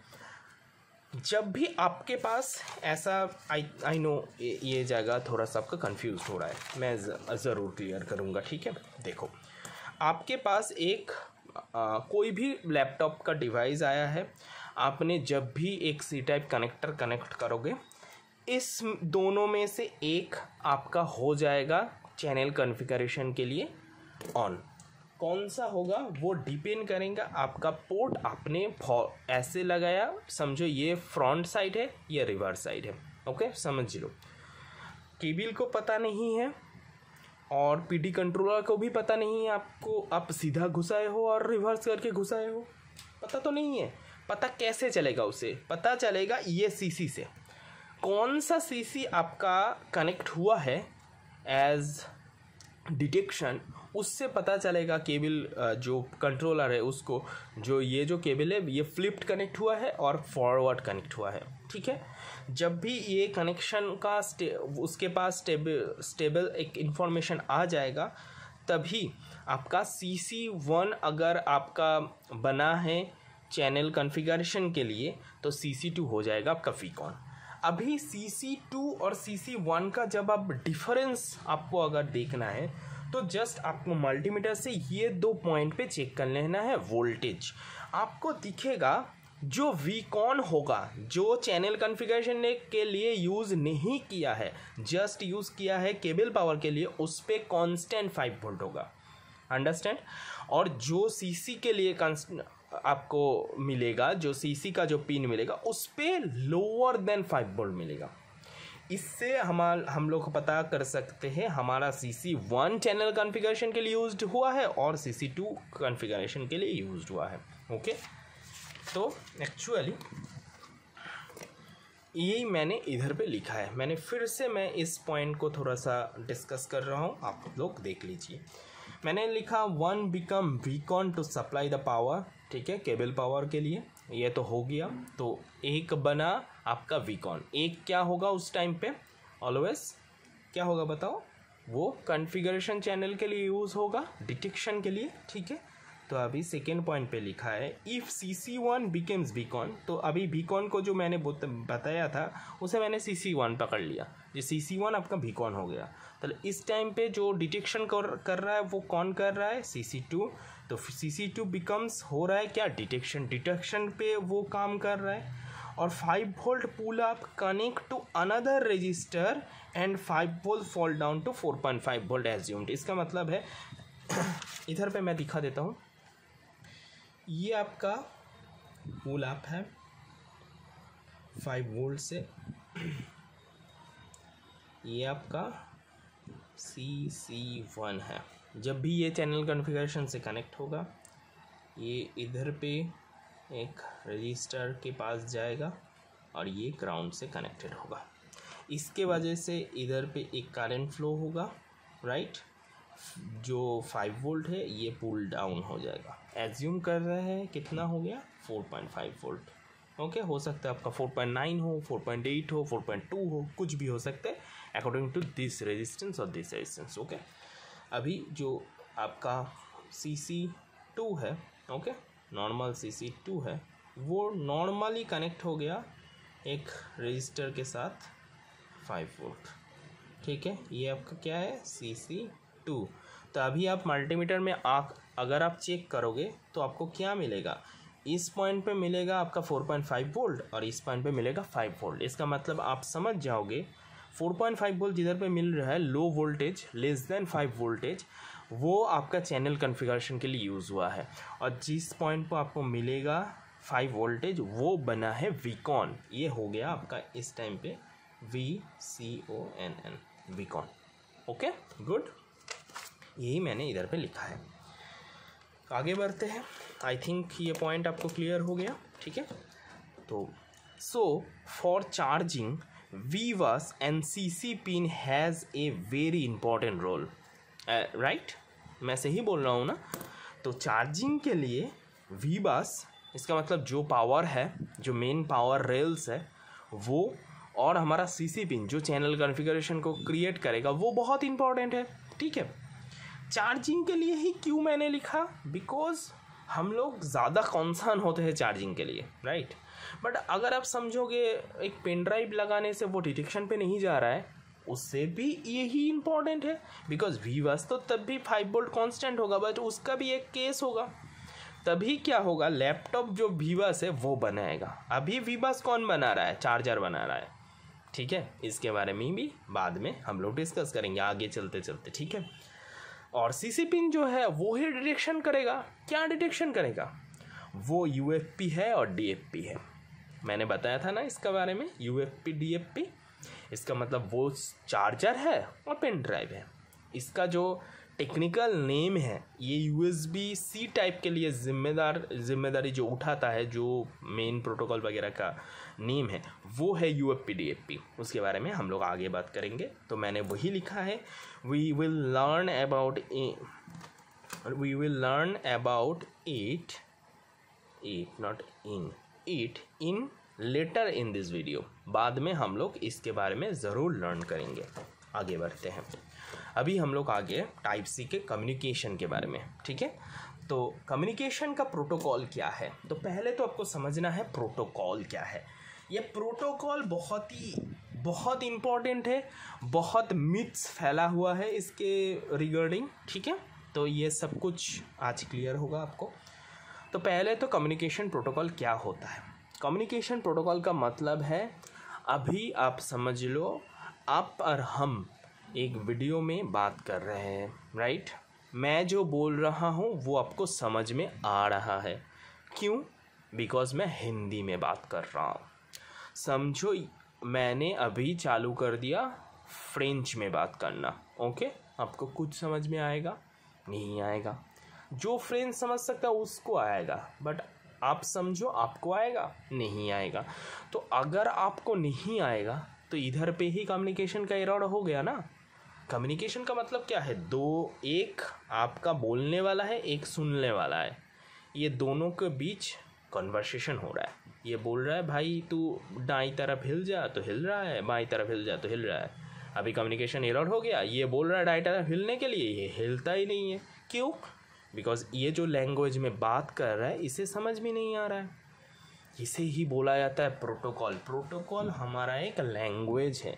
जब भी आपके पास ऐसा, आई नो ये जगह थोड़ा सा आपका कंफ्यूज हो रहा है, मैं ज़रूर क्लियर करूँगा, ठीक है। देखो आपके पास एक कोई भी लैपटॉप का डिवाइस आया है, आपने जब भी एक C टाइप कनेक्टर कनेक्ट करोगे, इस दोनों में से एक आपका हो जाएगा चैनल कॉन्फ़िगरेशन के लिए ऑन। कौन सा होगा वो डिपेंड करेगा, आपका पोर्ट आपने ऐसे लगाया, समझो ये फ्रंट साइड है, ये रिवर्स साइड है, ओके, समझ लो। केबल को पता नहीं है और PD कंट्रोलर को भी पता नहीं है आपको, आप सीधा घुसाए हो और रिवर्स करके घुसाए हो, पता तो नहीं है। पता कैसे चलेगा, उसे पता चलेगा ये CC से, कौन सा CC आपका कनेक्ट हुआ है एज डिटेक्शन, उससे पता चलेगा केबल जो कंट्रोलर है उसको, जो ये जो केबल है ये फ्लिप्ड कनेक्ट हुआ है और फॉरवर्ड कनेक्ट हुआ है, ठीक है। जब भी ये कनेक्शन का उसके पास स्टेबल एक इंफॉर्मेशन आ जाएगा, तभी आपका CC1 अगर आपका बना है चैनल कॉन्फ़िगरेशन के लिए तो CC2 हो जाएगा आपका वीकॉन। अभी CC2 और CC1 का जब आप डिफरेंस आपको अगर देखना है तो जस्ट आपको मल्टीमीटर से ये 2 पॉइंट पे चेक कर लेना है वोल्टेज। आपको दिखेगा जो वीकॉन होगा, जो चैनल कॉन्फ़िगरेशन के लिए यूज़ नहीं किया है, जस्ट यूज़ किया है केबल पावर के लिए, उस पर कांस्टेंट 5 वोल्ट होगा, अंडरस्टैंड। और जो सीसी के लिए आपको मिलेगा, जो सीसी का जो पिन मिलेगा उस पर लोअर देन 5 वोल्ट मिलेगा। इससे हम लोग पता कर सकते हैं हमारा CC1 चैनल कॉन्फ़िगरेशन के लिए यूज्ड हुआ है और CC2 कॉन्फ़िगरेशन के लिए यूज्ड हुआ है। ओके, तो एक्चुअली यही मैंने इधर पे लिखा है। मैंने फिर से मैं इस पॉइंट को थोड़ा सा डिस्कस कर रहा हूँ, आप लोग देख लीजिए। मैंने लिखा 1 become VCON to supply the power, ठीक है, केबल पावर के लिए, ये तो हो गया। तो एक बना आपका वीकॉन, एक क्या होगा उस टाइम पे, ऑलवेज क्या होगा बताओ, वो कॉन्फ़िगरेशन चैनल के लिए यूज़ होगा, डिटेक्शन के लिए, ठीक है। तो अभी सेकेंड पॉइंट पे लिखा है इफ़ CC1 बिकेम्स बीकॉन। तो अभी बीकॉन को जो मैंने बताया था उसे मैंने CC1 पकड़ लिया, ये CC1 आपका बीकॉन हो गया। तो इस टाइम पे जो डिटेक्शन कर रहा है वो कौन कर रहा है, CC2। तो CC2 बिकम्स हो रहा है क्या, डिटेक्शन पे वो काम कर रहा है। और 5 volt pull up connect to another register and 5 volt fall down to 4.5 volt assumed. इसका मतलब है इधर पे मैं दिखा देता हूँ, ये आपका पुल अप है 5 वोल्ट से, ये आपका CC1 है। जब भी ये चैनल कॉन्फ़िगरेशन से कनेक्ट होगा, ये इधर पे एक रजिस्टर के पास जाएगा और ये ग्राउंड से कनेक्टेड होगा। इसके वजह से इधर पे एक करंट फ्लो होगा, राइट। जो 5 वोल्ट है ये पुल डाउन हो जाएगा। एज्यूम कर रहे हैं कितना हो गया, 4.5 वोल्ट। ओके, हो सकता है आपका 4.9 हो, 4.8 हो, 4.2 हो, कुछ भी हो सकता है अकॉर्डिंग टू दिस रेजिस्टेंस और दिस रेजिस्टेंस। ओके, अभी जो आपका CC2 है, ओके, नॉर्मल CC2 है, वो नॉर्मली कनेक्ट हो गया एक रजिस्टर के साथ 5 वोल्ट, ठीक है। ये आपका क्या है, CC2। तो अभी आप मल्टीमीटर में अगर आप चेक करोगे तो आपको क्या मिलेगा, इस पॉइंट पे मिलेगा आपका 4.5 वोल्ट और इस पॉइंट पे मिलेगा 5 वोल्ट। इसका मतलब आप समझ जाओगे 4.5 वोल्ट जिधर पे मिल रहा है low voltage, less than 5 voltage, वो आपका चैनल कॉन्फ़िगरेशन के लिए यूज़ हुआ है। और जिस पॉइंट पर आपको मिलेगा 5 वोल्टेज वो बना है वीकॉन। ये हो गया आपका इस टाइम पे VCONN, वीकॉन। ओके, गुड, यही मैंने इधर पे लिखा है। आगे बढ़ते हैं। आई थिंक ये पॉइंट आपको क्लियर हो गया, ठीक है। तो so for charging VBUS and CC pin has a very important role, right, मैं सही बोल रहा हूँ ना। तो चार्जिंग के लिए VBUS, इसका मतलब जो पावर है, जो मेन पावर रेल्स है वो, और हमारा CC पिन जो चैनल कॉन्फ़िगरेशन को क्रिएट करेगा, वो बहुत इंपॉर्टेंट है, ठीक है। चार्जिंग के लिए ही क्यों मैंने लिखा, बिकॉज हम लोग ज़्यादा कॉन्सर्न होते हैं चार्जिंग के लिए, राइट। बट अगर आप समझोगे एक पेन ड्राइव लगाने से वो डिटेक्शन पे नहीं जा रहा है, उससे भी यही इंपॉर्टेंट है, बिकॉज VBUS तो तब भी 5 वोल्ट कांस्टेंट होगा, बट उसका भी एक केस होगा। तभी क्या होगा, लैपटॉप जो VBUS है वो बनाएगा। अभी VBUS कौन बना रहा है, चार्जर बना रहा है, ठीक है। इसके बारे में भी बाद में हम लोग डिस्कस करेंगे आगे चलते चलते, ठीक है। और CC पिन जो है वो ही डिटेक्शन करेगा। क्या डिटेक्शन करेगा, वो UFP है और DFP है। मैंने बताया था ना इसके बारे में, UFP DFP, इसका मतलब वो चार्जर है और पेन ड्राइव है। इसका जो टेक्निकल नेम है, ये USB-C टाइप के लिए जिम्मेदारी जो उठाता है, जो मेन प्रोटोकॉल वगैरह का नेम है, वो है UFP DFP। उसके बारे में हम लोग आगे बात करेंगे। तो मैंने वही लिखा है, we will learn about it in later in this video। बाद में हम लोग इसके बारे में ज़रूर लर्न करेंगे। आगे बढ़ते हैं। अभी हम लोग आगे टाइप C के कम्युनिकेशन के बारे में, ठीक है। तो कम्युनिकेशन का प्रोटोकॉल क्या है, तो पहले तो आपको समझना है प्रोटोकॉल क्या है। ये प्रोटोकॉल बहुत इम्पॉर्टेंट है, बहुत मिथ्स फैला हुआ है इसके रिगार्डिंग, ठीक है। तो ये सब कुछ आज क्लियर होगा आपको। तो पहले तो कम्युनिकेशन प्रोटोकॉल क्या होता है। कम्युनिकेशन प्रोटोकॉल का मतलब है, अभी आप समझ लो, आप और हम एक वीडियो में बात कर रहे हैं, राइट। मैं जो बोल रहा हूँ वो आपको समझ में आ रहा है, क्यों? बिकॉज़ मैं हिंदी में बात कर रहा हूँ। समझो, मैंने अभी चालू कर दिया फ्रेंच में बात करना, ओके। आपको कुछ समझ में आएगा? नहीं आएगा। जो फ्रेंच समझ सकता है उसको आएगा, बट आप समझो, आपको आएगा? नहीं आएगा। तो अगर आपको नहीं आएगा तो इधर पे ही कम्युनिकेशन का एरर हो गया ना। कम्युनिकेशन का मतलब क्या है? दो, एक आपका बोलने वाला है, एक सुनने वाला है, ये दोनों के बीच कन्वर्सेशन हो रहा है। ये बोल रहा है भाई तू दाईं तरफ हिल जा, तो हिल रहा है, बाईं तरफ हिल जा तो हिल रहा है। अभी कम्युनिकेशन एरर हो गया, ये बोल रहा है दाईं तरफ हिलने के लिए, ये हिलता ही नहीं है। क्यों? बिकॉज ये जो लैंग्वेज में बात कर रहा है इसे समझ में नहीं आ रहा है। इसे ही बोला जाता है प्रोटोकॉल। प्रोटोकॉल हमारा एक लैंग्वेज है,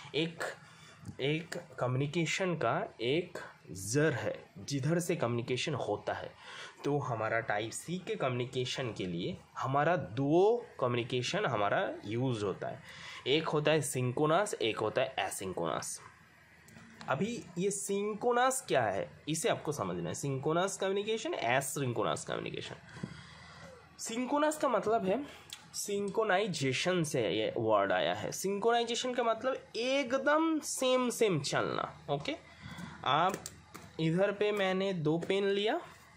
एक कम्युनिकेशन का एक जर है जिधर से कम्युनिकेशन होता है। तो हमारा टाइप सी के कम्युनिकेशन के लिए हमारा दो कम्युनिकेशन हमारा यूज़ होता है। एक होता है सिंक्रोनस, एक होता है एसिंक्रोनस। अभी ये सिंक्रोनस क्या है इसे आपको समझना है। Synchronous communication, asynchronous communication. Synchronous का मतलब है, सिंक्रोनाइजेशन से ये वर्ड आया है। सिंक्रोनाइजेशन का मतलब एकदम सेम चलना, ओके। आप इधर पे मैंने दो पेन लिया,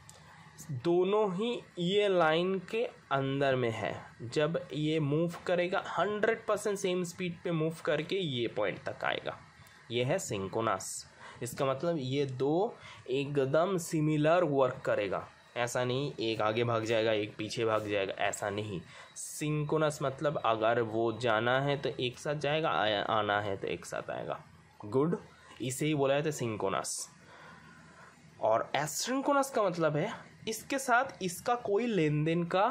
दोनों ही ये लाइन के अंदर में है। जब ये मूव करेगा 100% सेम स्पीड पे मूव करके ये पॉइंट तक आएगा, ये है सिंक्रोनस। इसका मतलब ये दो एकदम सिमिलर वर्क करेगा। ऐसा नहीं एक आगे भाग जाएगा एक पीछे भाग जाएगा, ऐसा नहीं। सिंक्रोनस मतलब अगर वो जाना है तो एक साथ जाएगा, आना है तो एक साथ आएगा। गुड, इसे ही बोला जाता है सिंक्रोनस। और एसिंक्रोनस का मतलब है इसके साथ इसका कोई लेन देन का,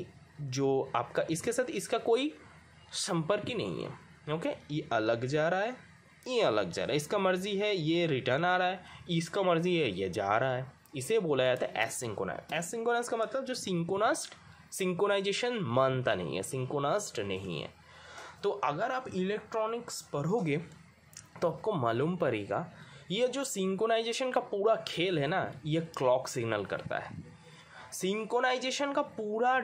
जो आपका इसके साथ इसका कोई संपर्क ही नहीं है, ओके। ये अलग जा रहा है, ये अलग जा रहा है, इसका मर्जी है ये रिटर्न आ रहा है, इसका मर्जी है ये जा रहा है। इसे बोला जाता है एसिंक्रोनस। एसिंक्रोनस का मतलब जो सिंक्रोनाइजेशन मानता नहीं है, सिंक्रोनाइज्ड नहीं है। तो अगर आप इलेक्ट्रॉनिक्स पढ़ोगे तो आपको मालूम पड़ेगा ये जो सिंक्रोनाइजेशन का पूरा खेल है ना, ये क्लॉक सिग्नल करता है। सिंक्रोनाइजेशन का पूरा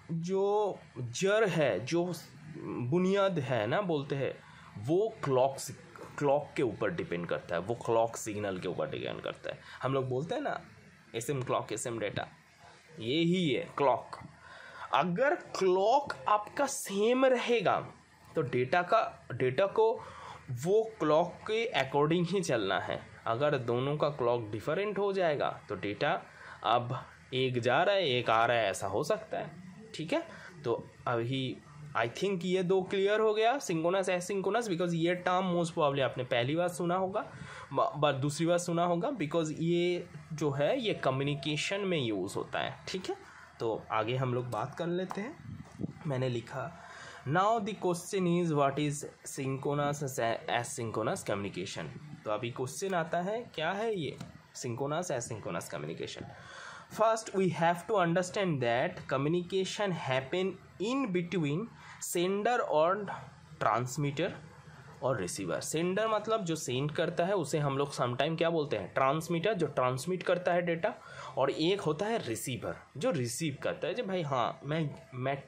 जो जड़ है, जो बुनियाद है ना बोलते हैं, वो क्लॉक के ऊपर डिपेंड करता है, वो क्लॉक सिग्नल के ऊपर डिपेंड करता है। हम लोग बोलते हैं ना एसएम क्लॉक एसएम डेटा, ये ही है क्लॉक। अगर क्लॉक आपका सेम रहेगा तो डेटा को वो क्लॉक के अकॉर्डिंग ही चलना है। अगर दोनों का क्लॉक डिफरेंट हो जाएगा तो डेटा अब एक जा रहा है एक आ रहा है, ऐसा हो सकता है, ठीक है। तो अभी आई थिंक ये दो क्लियर हो गया, सिंक्रोनस एसिंक्रोनस। बिकॉज ये टर्म मोस्ट प्रोबेबली आपने पहली बार सुना होगा, दूसरी बार सुना होगा, बिकॉज ये जो है ये कम्युनिकेशन में यूज़ होता है, ठीक है। तो आगे हम लोग बात कर लेते हैं। मैंने लिखा now the question is what is synchronous asynchronous communication. तो अभी क्वेश्चन आता है क्या है ये synchronous asynchronous communication. First, we have to understand that communication happen in between sender और transmitter और receiver। sender मतलब जो सेंड करता है उसे हम लोग समटाइम क्या बोलते हैं, ट्रांसमीटर, जो ट्रांसमिट करता है डेटा। और एक होता है रिसीवर जो रिसीव करता है, जो भाई हाँ मैं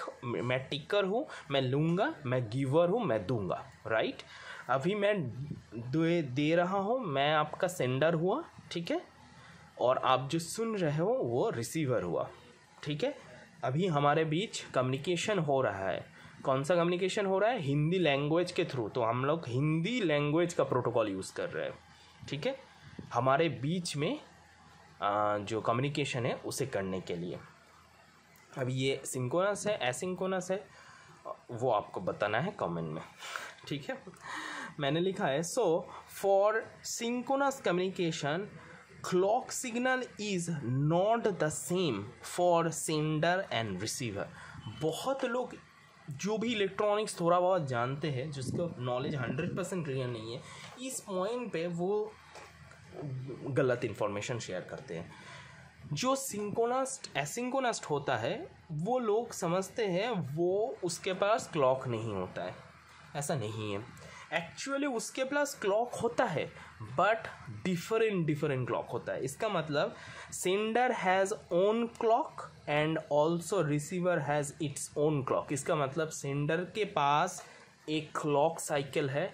टेकर हूँ, मैं लूँगा, मैं गिवर हूँ, मैं दूंगा, राइट। अभी मैं दे रहा हूँ, मैं आपका सेंडर हुआ, ठीक है, और आप जो सुन रहे हो वो रिसीवर हुआ, ठीक है। अभी हमारे बीच कम्युनिकेशन हो रहा है। कौन सा कम्युनिकेशन हो रहा है? हिंदी लैंग्वेज के थ्रू। तो हम लोग हिंदी लैंग्वेज का प्रोटोकॉल यूज़ कर रहे हैं, ठीक है, हमारे बीच में जो कम्युनिकेशन है उसे करने के लिए। अब ये सिंक्रोनस है एसिंक्रोनस है, वो आपको बताना है कमेंट में, ठीक है। मैंने लिखा है so for synchronous communication clock signal is not the same for sender and receiver। बहुत लोग जो भी इलेक्ट्रॉनिक्स थोड़ा बहुत जानते हैं, जिसको नॉलेज 100% क्लियर नहीं है, इस पॉइंट पे वो गलत इन्फॉर्मेशन शेयर करते हैं। जो सिंक्रोनस एसिंक्रोनस होता है वो लोग समझते हैं वो उसके पास क्लॉक नहीं होता है। ऐसा नहीं है, एक्चुअली उसके पास क्लॉक होता है बट डिफरेंट क्लॉक होता है। इसका मतलब sender has own clock and also receiver has its own clock. इसका मतलब सेंडर के पास एक क्लॉक साइकिल है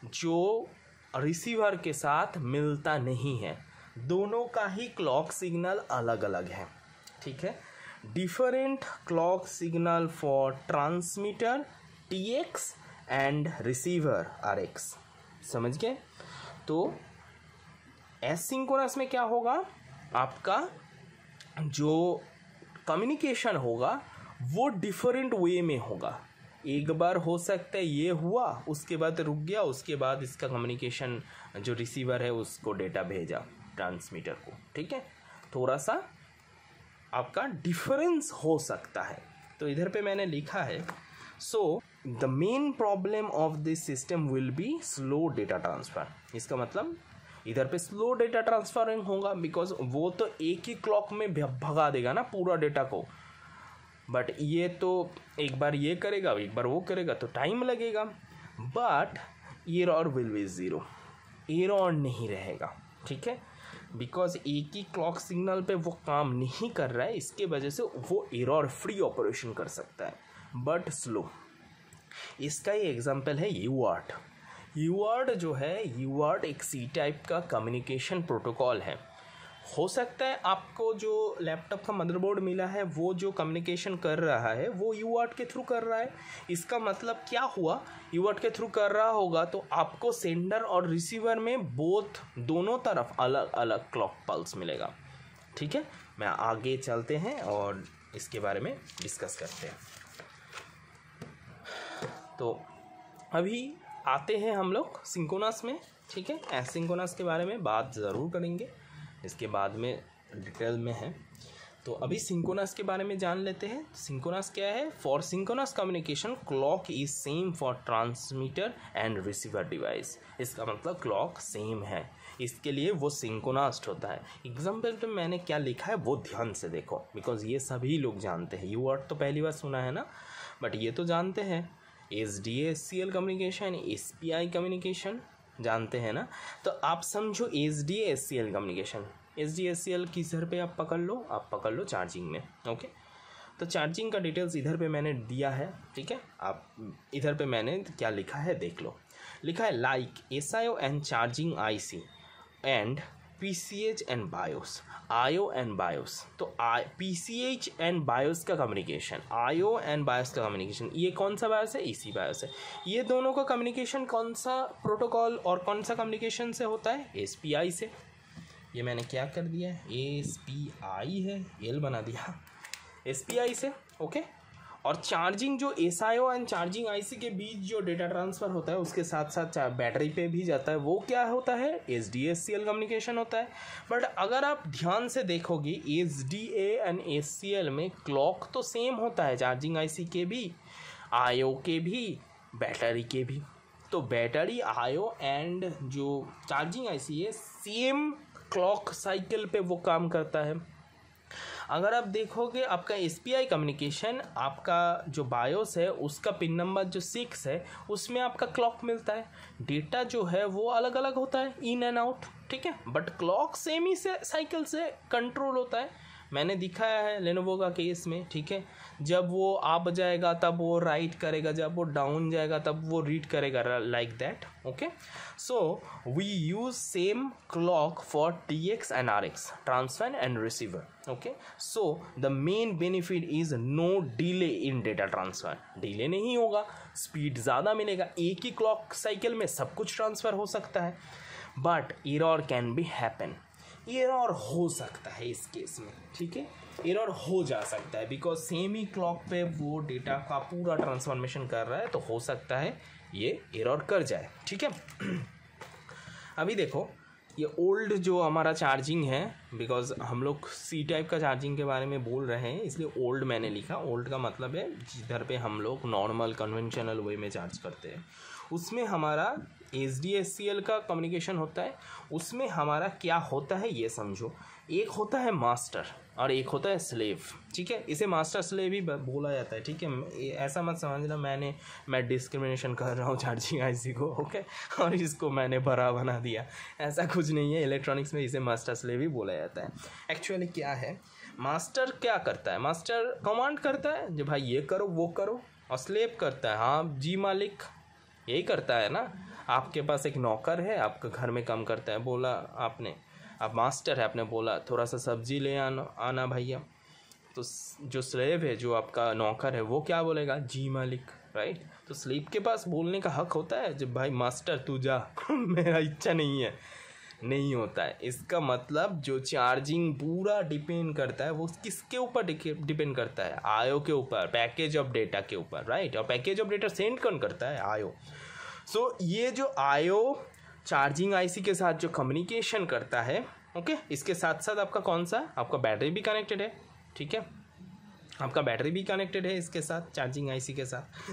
जो रिसीवर के साथ मिलता नहीं है, दोनों का ही क्लॉक सिग्नल अलग अलग है। ठीक है, different clock signal for transmitter TX and receiver RX। समझ गए? तो एसिंक्रोनस में क्या होगा, आपका जो कम्युनिकेशन होगा वो डिफरेंट वे में होगा। एक बार हो सकता है ये हुआ, उसके बाद रुक गया, उसके बाद इसका कम्युनिकेशन जो रिसीवर है उसको डेटा भेजा ट्रांसमीटर को। ठीक है, थोड़ा सा आपका डिफरेंस हो सकता है। तो इधर पे मैंने लिखा है, so the main problem of this system will be slow data transfer. इसका मतलब इधर पे स्लो डेटा ट्रांसफरिंग होगा बिकॉज वो तो एक ही क्लॉक में भगा देगा ना पूरा डेटा को, बट ये तो एक बार ये करेगा एक बार वो करेगा तो टाइम लगेगा। But error will be zero, error नहीं रहेगा। ठीक है, बिकॉज एक ही क्लॉक सिग्नल पे वो काम नहीं कर रहा है, इसके वजह से वो एरर फ्री ऑपरेशन कर सकता है बट स्लो। इसका ही एग्जांपल है यूआर्ट। यूआर्ट जो है, यूआर्ट एक सी टाइप का कम्युनिकेशन प्रोटोकॉल है। हो सकता है आपको जो लैपटॉप का मदरबोर्ड मिला है वो जो कम्युनिकेशन कर रहा है वो यूआर्ट के थ्रू कर रहा है। इसका मतलब क्या हुआ, यूआर्ट के थ्रू कर रहा होगा तो आपको सेंडर और रिसीवर में दोनों तरफ अलग अलग क्लॉक पल्स मिलेगा। ठीक है, मैं आगे चलते हैं और इसके बारे में डिस्कस करते हैं। तो अभी आते हैं हम लोग सिंक्रोनस में। ठीक है, एसिंक्रोनस के बारे में बात ज़रूर करेंगे, इसके बाद में डिटेल में है। तो अभी सिंक्रोनस के बारे में जान लेते हैं। सिंक्रोनस क्या है? For synchronous communication clock is same for transmitter and receiver device. इसका मतलब क्लॉक सेम है, इसके लिए वो सिंक्रोनाइज्ड होता है। एग्जाम्पल पे मैंने क्या लिखा है वो ध्यान से देखो, बिकॉज ये सभी लोग जानते हैं। यू वर्ड तो पहली बार सुना है ना, बट ये तो जानते हैं। SDA-SCL कम्युनिकेशन, SPI कम्युनिकेशन जानते हैं ना। तो आप समझो SDA-SCL कम्युनिकेशन, SDA-SCL किधर पे आप पकड़ लो चार्जिंग में। ओके, तो चार्जिंग का डिटेल्स इधर पे मैंने दिया है। ठीक है, आप इधर पे मैंने क्या लिखा है देख लो। लिखा है like SIO and charging IC and PCH and BIOS, IO and BIOS। तो PCH एंड BIOS का कम्युनिकेशन, IO एंड BIOS का कम्युनिकेशन, ये कौन सा BIOS है? EC BIOS है। ये दोनों का कम्युनिकेशन कौन सा प्रोटोकॉल और कौन सा कम्युनिकेशन से होता है? SPI से। ये मैंने क्या कर दिया है, SPI है, L बना दिया, SPI से। ओके, और चार्जिंग जो SIO एंड चार्जिंग IC के बीच जो डेटा ट्रांसफ़र होता है उसके साथ साथ बैटरी पे भी जाता है, वो क्या होता है? SDA-SCL कम्युनिकेशन होता है। बट अगर आप ध्यान से देखोगे SDA एंड SCL में क्लॉक तो सेम होता है, चार्जिंग IC के भी, IO के भी, बैटरी के भी। तो बैटरी, IO एंड जो चार्जिंग IC है सेम क्लॉक साइकिल पे वो काम करता है। अगर आप देखोगे आपका SPI कम्युनिकेशन, आपका जो BIOS है उसका पिन नंबर जो 6 है उसमें आपका क्लॉक मिलता है। डेटा जो है वो अलग अलग होता है, इन एंड आउट। ठीक है, बट क्लॉक सेम ही से साइकिल से कंट्रोल होता है। मैंने दिखाया है लेनोवो का केस में। ठीक है, जब वो अप जाएगा तब वो राइट करेगा, जब वो डाउन जाएगा तब वो रीड करेगा, like that. Okay, so we use same clock for TX and RX, transfer and receiver. Okay, so the main benefit is no delay in data transfer. Delay नहीं होगा, स्पीड ज़्यादा मिलेगा, एक ही क्लॉक साइकिल में सब कुछ transfer हो सकता है। But error can be happen, error हो सकता है इस केस में। ठीक है, एरर हो जा सकता है बिकॉज सेम ही क्लॉक पे वो डेटा का पूरा ट्रांसफॉर्मेशन कर रहा है, तो हो सकता है ये एरर कर जाए। ठीक है, अभी देखो ये ओल्ड जो हमारा चार्जिंग है, बिकॉज हम लोग C टाइप का चार्जिंग के बारे में बोल रहे हैं इसलिए ओल्ड मैंने लिखा। ओल्ड का मतलब है जिधर पे हम लोग नॉर्मल कन्वेंशनल वे में चार्ज करते हैं, उसमें हमारा SDA-SCL का कम्युनिकेशन होता है। उसमें हमारा क्या होता है ये समझो, एक होता है मास्टर और एक होता है स्लेव, ठीक है। इसे मास्टर स्लेव ही बोला जाता है, ठीक है। ऐसा मत समझना मैं डिस्क्रिमिनेशन कर रहा हूँ चार्जिंग आईसी को, ओके, और इसको मैंने बड़ा बना दिया, ऐसा कुछ नहीं है। इलेक्ट्रॉनिक्स में इसे मास्टर स्लेव ही बोला जाता है। एक्चुअली क्या है, मास्टर क्या करता है, मास्टर कमांड करता है जो भाई ये करो वो करो, और स्लेव करता है हाँ जी मालिक, यही करता है ना। आपके पास एक नौकर है, आपके घर में काम करता है, बोला आपने, आप मास्टर है, आपने बोला थोड़ा सा सब्जी ले आना भैया, तो जो स्लेव है, जो आपका नौकर है, वो क्या बोलेगा, जी मालिक, राइट। तो स्लेव के पास बोलने का हक होता है जब भाई मास्टर तू जा मेरा इच्छा नहीं है, नहीं होता है। इसका मतलब जो चार्जिंग पूरा डिपेंड करता है वो किसके ऊपर डिपेंड करता है, आयो के ऊपर, पैकेज ऑफ डेटा के ऊपर, राइट। और पैकेज ऑफ डेटा सेंड कौन करता है, आयो। सो ये जो आयो चार्जिंग आईसी के साथ जो कम्युनिकेशन करता है, ओके, इसके साथ साथ आपका कौन सा, आपका बैटरी भी कनेक्टेड है, ठीक है, आपका बैटरी भी कनेक्टेड है इसके साथ, चार्जिंग आईसी के साथ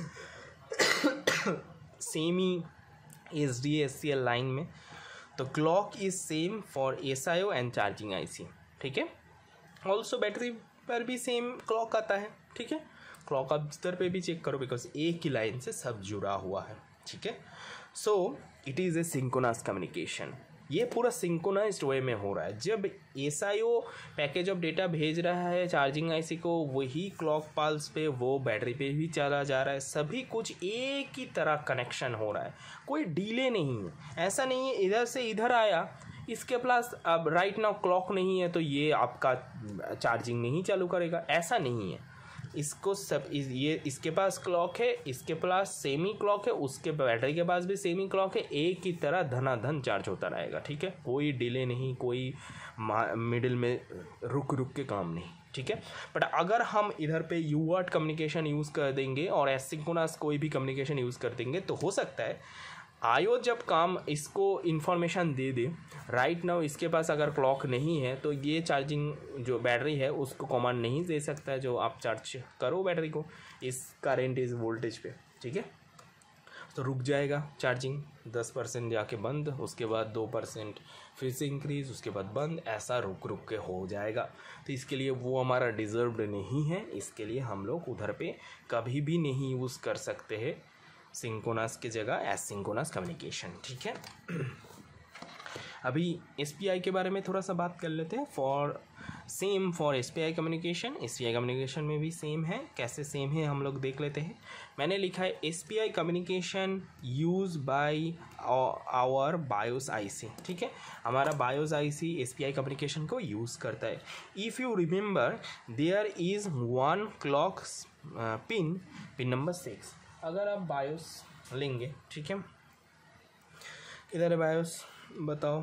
सेम ही SDACL लाइन में। तो clock is same for SIO and charging IC, ठीक है। ऑल्सो बैटरी पर भी सेम क्लॉक आता है, ठीक है। क्लॉक आप जिधर पे भी चेक करो, बिकॉज एक ही लाइन से सब जुड़ा हुआ है, ठीक है। So it is a synchronous communication, ये पूरा सिंक्रोनाइज्ड वे में हो रहा है। जब SIO पैकेज ऑफ डेटा भेज रहा है चार्जिंग आईसी को, वही क्लॉक पल्स पे वो बैटरी पे भी चला जा रहा है, सभी कुछ एक ही तरह कनेक्शन हो रहा है, कोई डिले नहीं है। ऐसा नहीं है इधर से इधर आया, इसके प्लस अब राइट नाउ क्लॉक नहीं है तो ये आपका चार्जिंग नहीं चालू करेगा, ऐसा नहीं है। इसको सब ये इसके पास क्लॉक है, इसके पास सेमी क्लॉक है, उसके बैटरी के पास भी सेमी क्लॉक है, एक ही तरह धनाधन चार्ज होता रहेगा, ठीक है। कोई डिले नहीं, कोई मिडिल में रुक के काम नहीं, ठीक है। बट अगर हम इधर पे UART कम्युनिकेशन यूज़ कर देंगे और एसिंक्रोनस कोई भी कम्युनिकेशन यूज़ कर देंगे, तो हो सकता है आयो जब काम इसको इन्फॉर्मेशन दे दे, राइट नाउ इसके पास अगर क्लॉक नहीं है तो ये चार्जिंग जो बैटरी है उसको कमांड नहीं दे सकता है जो आप चार्ज करो बैटरी को इस करेंट इस वोल्टेज पे, ठीक है। तो रुक जाएगा चार्जिंग, 10% जाके बंद, उसके बाद 2% फिर से इंक्रीज, उसके बाद बंद, ऐसा रुक के हो जाएगा। तो इसके लिए वो हमारा डिज़र्व्ड नहीं है, इसके लिए हम लोग उधर पे कभी भी नहीं यूज़ कर सकते हैं सिंक्रोनस की जगह एसिंक्रोनस कम्युनिकेशन, ठीक है। अभी SPI के बारे में थोड़ा सा बात कर लेते हैं। सेम फॉर SPI कम्युनिकेशन में भी सेम है। कैसे सेम है हम लोग देख लेते हैं। मैंने लिखा है SPI communication use by our BIOS IC, ठीक है। हमारा बायोस आईसी SPI कम्युनिकेशन को यूज़ करता है। If you remember there is one clock pin number 6। अगर आप बायोस लेंगे, ठीक है, किधर है बायोस बताओ,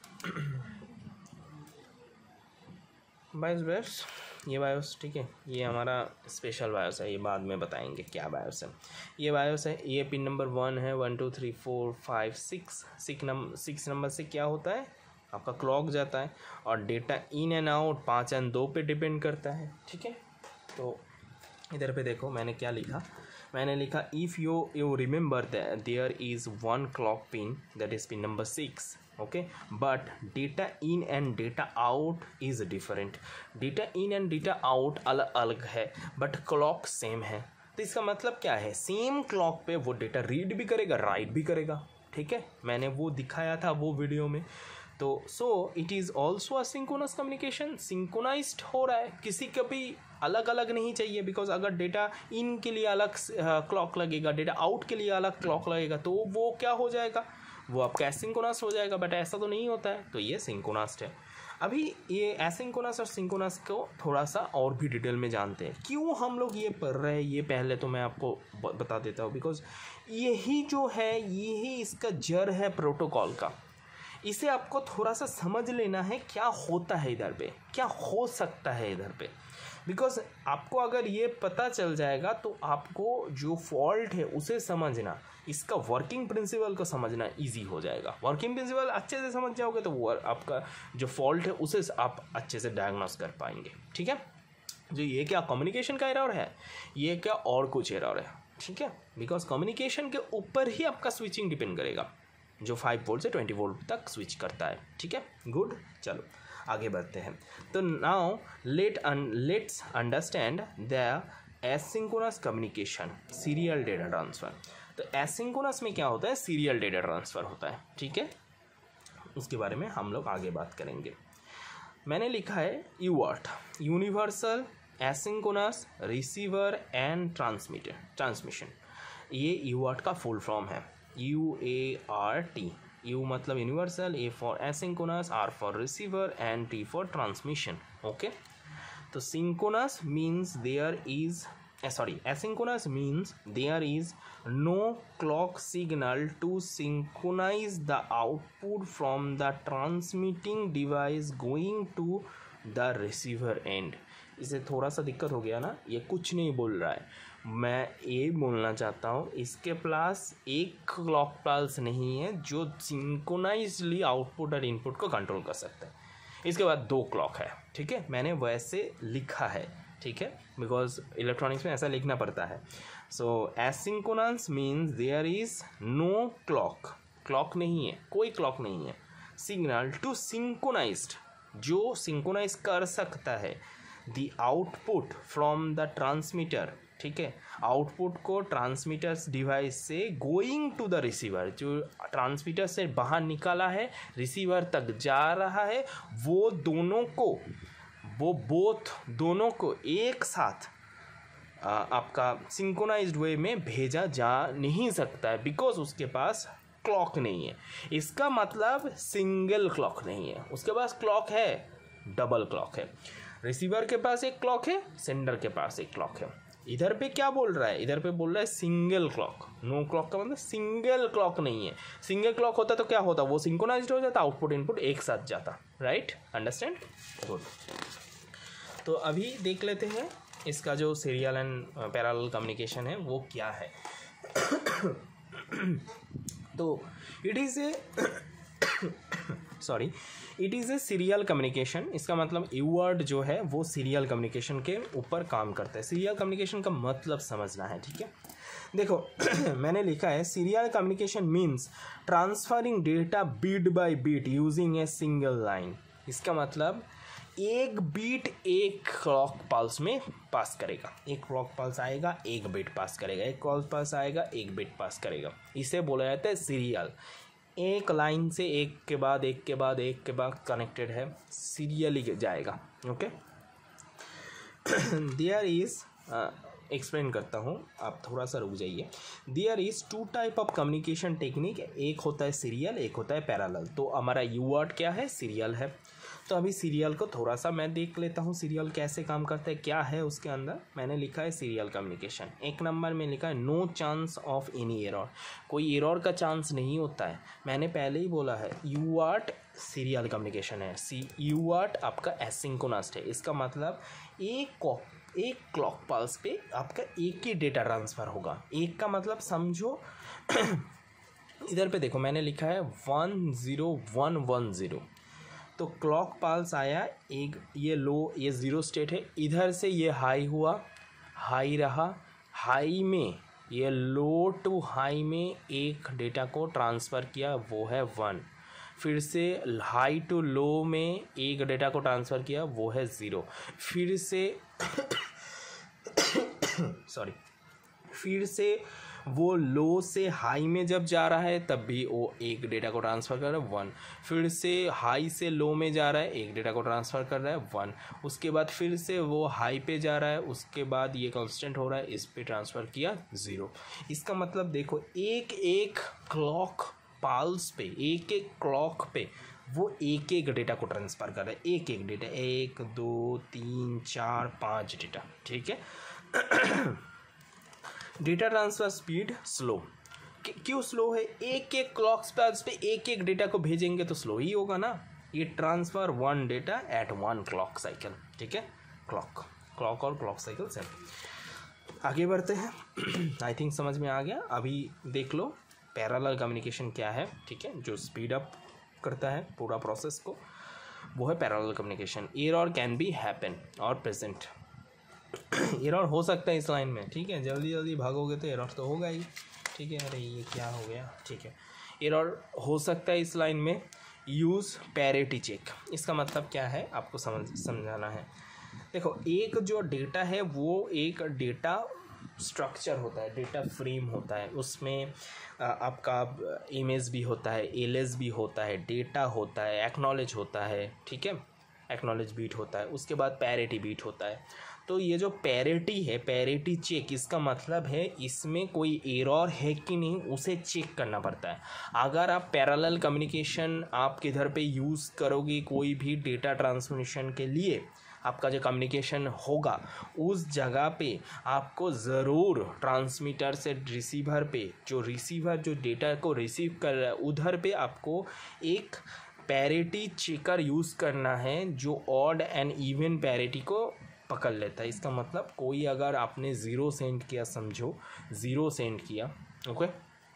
बायोस ये बायोस, ठीक है, ये हमारा स्पेशल बायोस है, ये बाद में बताएंगे क्या बायोस है। ये बायोस है, ये पिन नंबर 1 है, 1 2 3 4 5 6 नंबर से क्या होता है, आपका क्लॉक जाता है और डेटा इन एंड आउट 5 एंड 2 पे डिपेंड करता है, ठीक है। तो इधर पे देखो मैंने क्या लिखा, मैंने लिखा if you remember that there is one clock pin that is pin number 6, okay, but data in and data out is different. Data in and data out अलग अलग है बट क्लॉक सेम है। तो इसका मतलब क्या है, सेम क्लॉक पे वो डेटा रीड भी करेगा राइट भी करेगा, ठीक है। मैंने वो दिखाया था वो वीडियो में। तो so it is also synchronous communication, synchronized हो रहा है, किसी का भी अलग अलग नहीं चाहिए। बिकॉज अगर डेटा इन के लिए अलग क्लॉक लगेगा, डेटा आउट के लिए अलग क्लॉक लगेगा, तो वो क्या हो जाएगा, वो आपका एसिंक्रोनस हो जाएगा। बट ऐसा तो नहीं होता है, तो ये सिंक्रोनस है। अभी ये एसिंक्रोनस और सिंक्रोनस को थोड़ा सा और भी डिटेल में जानते हैं। क्यों हम लोग ये पढ़ रहे हैं, ये पहले तो मैं आपको बता देता हूँ। बिकॉज यही जो है, यही इसका जड़ है प्रोटोकॉल का। इसे आपको थोड़ा सा समझ लेना है, क्या होता है इधर पे, क्या हो सकता है इधर पे। बिकॉज आपको अगर ये पता चल जाएगा तो आपको जो फॉल्ट है उसे समझना, इसका वर्किंग प्रिंसिपल को समझना इजी हो जाएगा। वर्किंग प्रिंसिपल अच्छे से समझ जाओगे तो वो आपका जो फॉल्ट है उसे आप अच्छे से डायग्नोस कर पाएंगे, ठीक है। जो ये क्या कम्युनिकेशन का एरर है, ये क्या और कुछ एरर है, ठीक है। बिकॉज कम्युनिकेशन के ऊपर ही आपका स्विचिंग डिपेंड करेगा, जो 5 वोल्ट से 20 वोल्ट तक स्विच करता है, ठीक है। गुड, चलो आगे बढ़ते हैं। तो now let's understand the asynchronous communication, serial data transfer. तो एसिंक्रोनस में क्या होता है, सीरियल डेटा ट्रांसफ़र होता है, ठीक है, उसके बारे में हम लोग आगे बात करेंगे। मैंने लिखा है UART, universal asynchronous receiver and transmission. ये यूआर्ट का फुल फॉर्म है, UART। यू मतलब universal, A for asynchronous, R for receiver and T for transmission. Okay, तो synchronous means asynchronous means there is no clock signal to synchronize the output from the transmitting device going to the receiver end। इसे थोड़ा सा दिक्कत हो गया ना, ये कुछ नहीं बोल रहा है, मैं ये बोलना चाहता हूँ इसके पास एक क्लॉक पल्स नहीं है जो सिंक्रोनाइजली आउटपुट और इनपुट को कंट्रोल कर सकता है। इसके बाद 2 क्लॉक है, ठीक है, मैंने वैसे लिखा है, ठीक है, बिकॉज इलेक्ट्रॉनिक्स में ऐसा लिखना पड़ता है। So asynchronous means there is no clock नहीं है, कोई क्लॉक नहीं है, सिग्नल टू सिंक्रोनाइज्ड, जो सिंक्रोनाइज कर सकता है the output from the transmitter, ठीक है, आउटपुट को ट्रांसमीटर्स डिवाइस से गोइंग टू द रिसीवर, जो ट्रांसमीटर से बाहर निकाला है रिसीवर तक जा रहा है, वो दोनों को एक साथ आपका सिंक्रोनाइज्ड वे में भेजा जा नहीं सकता है, बिकॉज उसके पास क्लॉक नहीं है। इसका मतलब सिंगल क्लॉक नहीं है, उसके पास क्लॉक है, डबल क्लॉक है। रिसीवर के पास एक क्लॉक है, सेंडर के पास एक क्लॉक है। इधर पे क्या बोल रहा है, इधर पे बोल रहा है सिंगल क्लॉक। नो क्लॉक का मतलब सिंगल क्लॉक नहीं है। सिंगल क्लॉक होता तो क्या होता, वो सिंक्रोनाइज्ड हो जाता, आउटपुट इनपुट एक साथ जाता, राइट, अंडरस्टैंड, गुड। तो अभी देख लेते हैं इसका जो सीरियल एंड पैरेलल कम्युनिकेशन है वो क्या है। तो it is a serial communication. इसका मतलब यूआर्ट जो है वो सीरियल कम्युनिकेशन के ऊपर काम करता है। सीरियल कम्युनिकेशन का मतलब समझना है, ठीक है। देखो मैंने लिखा है serial communication means transferring data bit by bit using a single line. इसका मतलब एक बीट एक क्लॉक पल्स में पास करेगा, एक क्लॉक पल्स आएगा एक बीट पास करेगा, एक क्लॉक पल्स आएगा एक बीट पास करेगा, इसे बोला जाता है सीरियल। एक लाइन से एक के बाद एक के बाद एक के बाद कनेक्टेड है, सीरियली जाएगा, ओके। देयर इज एक्सप्लेन करता हूँ, आप थोड़ा सा रुक जाइए। There is 2 type of communication technique, एक होता है सीरियल, एक होता है पैरेलल। तो हमारा यूआर्ट क्या है, सीरियल है। तो अभी सीरियल को थोड़ा सा मैं देख लेता हूँ, सीरियल कैसे काम करता है, क्या है उसके अंदर। मैंने लिखा है सीरियल कम्युनिकेशन, 1 नंबर में लिखा है no chance of any error, कोई एरर का चांस नहीं होता है। मैंने पहले ही बोला है यूआर्ट सीरियल कम्युनिकेशन है, यूआर्ट आपका एसिंक्रोनस है। इसका मतलब एक क्लॉक पल्स पे आपका एक ही डेटा ट्रांसफ़र होगा। एक का मतलब समझो इधर पे देखो मैंने लिखा है 10110, तो क्लॉक पल्स आया एक, ये लो, ये 0 स्टेट है, इधर से ये हाई हुआ, हाई रहा, हाई में ये लो टू हाई में एक डेटा को ट्रांसफ़र किया, वो है 1। फिर से हाई टू लो में एक डेटा को ट्रांसफ़र किया, वो है 0। फिर से फिर से वो लो से हाई में जब जा रहा है तब भी वो एक डेटा को ट्रांसफ़र कर रहा है 1। फिर से हाई से लो में जा रहा है, एक डेटा को ट्रांसफ़र कर रहा है 1। उसके बाद फिर से वो हाई पे जा रहा है, उसके बाद ये कांस्टेंट हो रहा है, इस पे ट्रांसफ़र किया 0। इसका मतलब देखो एक एक क्लॉक पल्स पे, एक एक क्लॉक पे वो एक एक डेटा को ट्रांसफ़र कर रहा है, एक एक डेटा, 1 2 3 4 5 डेटा, ठीक है। डेटा ट्रांसफ़र स्पीड स्लो, क्यों स्लो है, एक एक क्लॉक पल्स पे एक एक डेटा को भेजेंगे तो स्लो ही होगा ना। ये transfer 1 data at 1 clock cycle, ठीक है। क्लॉक और क्लॉक साइकिल सेम। आगे बढ़ते हैं। आई थिंक समझ में आ गया। अभी देख लो पैरेलल कम्युनिकेशन क्या है, ठीक है, जो स्पीड अप करता है पूरा प्रोसेस को, वो है parallel communication. Error can be happen और प्रेजेंट, एरर हो सकता है इस लाइन में, ठीक है, जल्दी जल्दी भागोगे तो एरर तो होगा ही, ठीक है। अरे ये क्या हो गया, ठीक है, एरर हो सकता है इस लाइन में। Use parity check. इसका मतलब क्या है आपको समझाना है। देखो, एक जो डेटा है वो एक डेटा स्ट्रक्चर होता है, डेटा फ्रेम होता है, उसमें आपका इमेज भी होता है, एलएस भी होता है, डेटा होता है, एक्नॉलेज होता है, ठीक है, एक्नॉलेज बीट होता है, उसके बाद पैरिटी बीट होता है। तो ये जो पैरिटी है, पैरिटी चेक, इसका मतलब है इसमें कोई एरर है कि नहीं उसे चेक करना पड़ता है। अगर आप पैरेलल कम्युनिकेशन आप किधर पे यूज़ करोगे कोई भी डेटा ट्रांसमिशन के लिए, आपका जो कम्युनिकेशन होगा उस जगह पे आपको ज़रूर ट्रांसमीटर से रिसीवर पे, जो रिसीवर जो डेटा को रिसीव कर रहा है उधर पे आपको एक पैरिटी चेकर यूज़ करना है जो ऑड एंड इवन पैरिटी को पकड़ लेता है। इसका मतलब कोई अगर आपने ज़ीरो सेंड किया, समझो ज़ीरो सेंड किया, ओके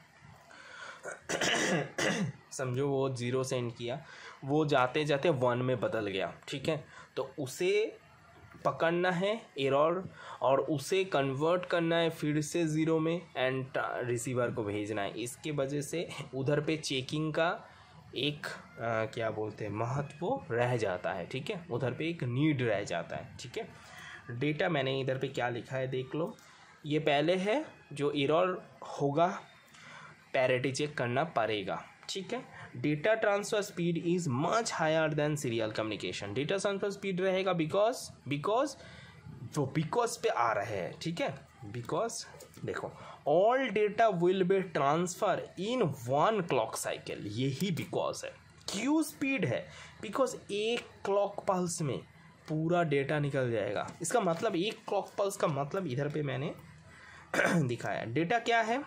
समझो वो ज़ीरो सेंड किया, वो जाते जाते 1 में बदल गया, ठीक है, तो उसे पकड़ना है एरर और उसे कन्वर्ट करना है फिर से 0 में एंड रिसीवर को भेजना है। इसके वजह से उधर पे चेकिंग का एक क्या बोलते हैं महत्व रह जाता है, ठीक है, उधर पे एक नीड रह जाता है, ठीक है। डेटा मैंने इधर पे क्या लिखा है देख लो, ये पहले है जो एरर होगा पैरिटी चेक करना पड़ेगा, ठीक है। Data transfer speed is much higher than serial communication. Data transfer speed रहेगा बिकॉज वो बिकॉज पे आ रहे हैं, ठीक है, बिकॉज देखो all data will be transfer in 1 clock cycle, यही बिकॉज है। क्यों स्पीड है? बिकॉज एक क्लॉक पल्स में पूरा डेटा निकल जाएगा। इसका मतलब एक क्लॉक पल्स का मतलब इधर पे मैंने दिखाया। डेटा क्या है?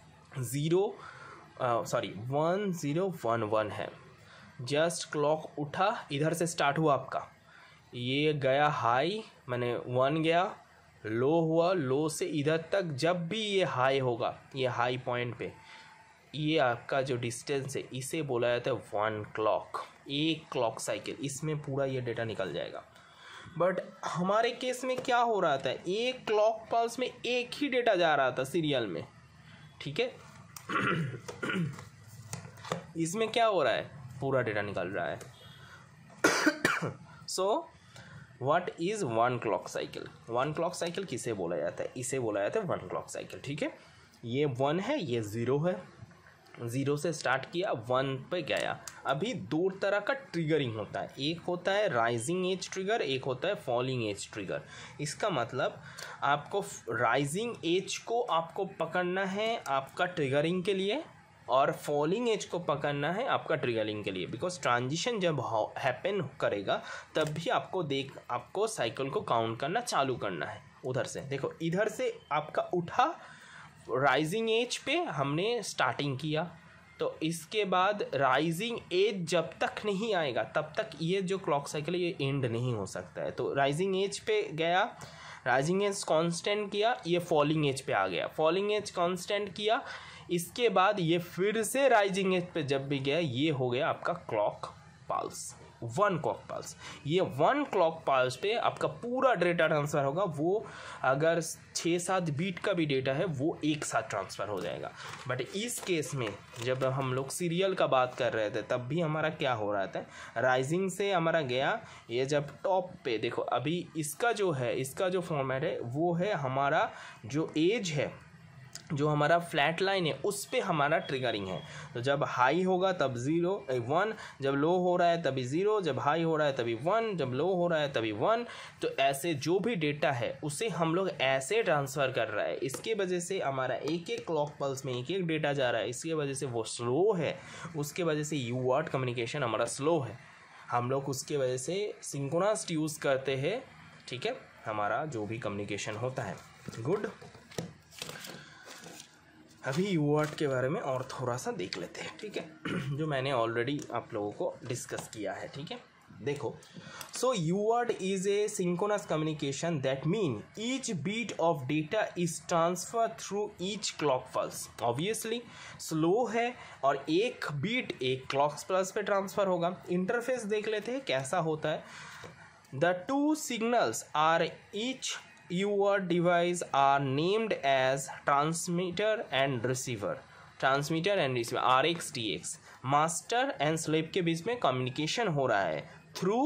1011 है। जस्ट क्लॉक उठा, इधर से स्टार्ट हुआ आपका, ये गया हाई, मैंने 1 गया, लो हुआ, लो से इधर तक जब भी ये हाई होगा, ये हाई पॉइंट पे ये आपका जो डिस्टेंस है इसे बोला जाता है 1 क्लॉक, एक क्लॉक साइकिल, इसमें पूरा ये डेटा निकल जाएगा। बट हमारे केस में क्या हो रहा था, एक क्लॉक पल्स में एक ही डेटा जा रहा था सीरियल में, ठीक है। इसमें क्या हो रहा है, पूरा डेटा निकल रहा है। So what is 1 clock cycle? 1 clock cycle किसे बोला जाता है? इसे बोला जाता है 1 क्लॉक साइकिल, ठीक है। ये 1 है, ये 0 है, 0 से स्टार्ट किया, 1 पे गया। अभी 2 तरह का ट्रिगरिंग होता है, एक होता है राइजिंग एज ट्रिगर, एक होता है फॉलिंग एज ट्रिगर। इसका मतलब आपको राइजिंग एज को आपको पकड़ना है आपका ट्रिगरिंग के लिए, और फॉलिंग एज को पकड़ना है आपका ट्रिगरिंग के लिए। बिकॉज ट्रांजिशन जब हैपन करेगा तब भी आपको साइकिल को काउंट करना चालू करना है। उधर से देखो, इधर से आपका उठा, राइजिंग एज पे हमने स्टार्टिंग किया, तो इसके बाद राइजिंग एज जब तक नहीं आएगा तब तक ये जो क्लॉक साइकिल है ये एंड नहीं हो सकता है। तो राइजिंग एज पे गया, राइजिंग एज कांस्टेंट किया, ये फॉलिंग एज पे आ गया, फॉलिंग एज कांस्टेंट किया, इसके बाद ये फिर से राइजिंग एज पे जब भी गया, ये हो गया आपका क्लॉक पल्स, 1 क्लॉक पल्स। ये 1 क्लॉक पल्स पे आपका पूरा डेटा ट्रांसफ़र होगा। वो अगर 6-7 बीट का भी डेटा है वो एक साथ ट्रांसफ़र हो जाएगा। बट इस केस में जब हम लोग सीरियल का बात कर रहे थे तब भी हमारा क्या हो रहा था, राइजिंग से हमारा गया, ये जब टॉप पे देखो, अभी इसका जो फॉर्मेट है वो है हमारा जो एज है, जो हमारा फ्लैट लाइन है उस पे हमारा ट्रिगरिंग है। तो जब हाई होगा तब 1, जब लो हो रहा है तभी 0, जब हाई हो रहा है तभी 1, जब लो हो रहा है तभी 1। तो ऐसे जो भी डेटा है उसे हम लोग ऐसे ट्रांसफ़र कर रहा है। इसके वजह से हमारा एक क्लॉक पल्स में एक डेटा जा रहा है, इसकी वजह से वो स्लो है, उसके वजह से यूआर्ट कम्युनिकेशन हमारा स्लो है। हम लोग उसके वजह से सिंक्रोनस यूज़ करते हैं, ठीक है, हमारा जो भी कम्युनिकेशन होता है। गुड, अभी यूआर्ट के बारे में और थोड़ा सा देख लेते हैं, ठीक है, जो मैंने ऑलरेडी आप लोगों को डिस्कस किया है, ठीक है। देखो, so UART is a synchronous communication, that mean each bit of data is transfer through each clock pulse. Obviously slow है और एक बीट एक क्लॉक पल्स पे ट्रांसफ़र होगा। इंटरफेस देख लेते हैं कैसा होता है। The 2 signals are each UART device are named as transmitter and receiver, RX TX। Master and slave के बीच में कम्युनिकेशन हो रहा है थ्रू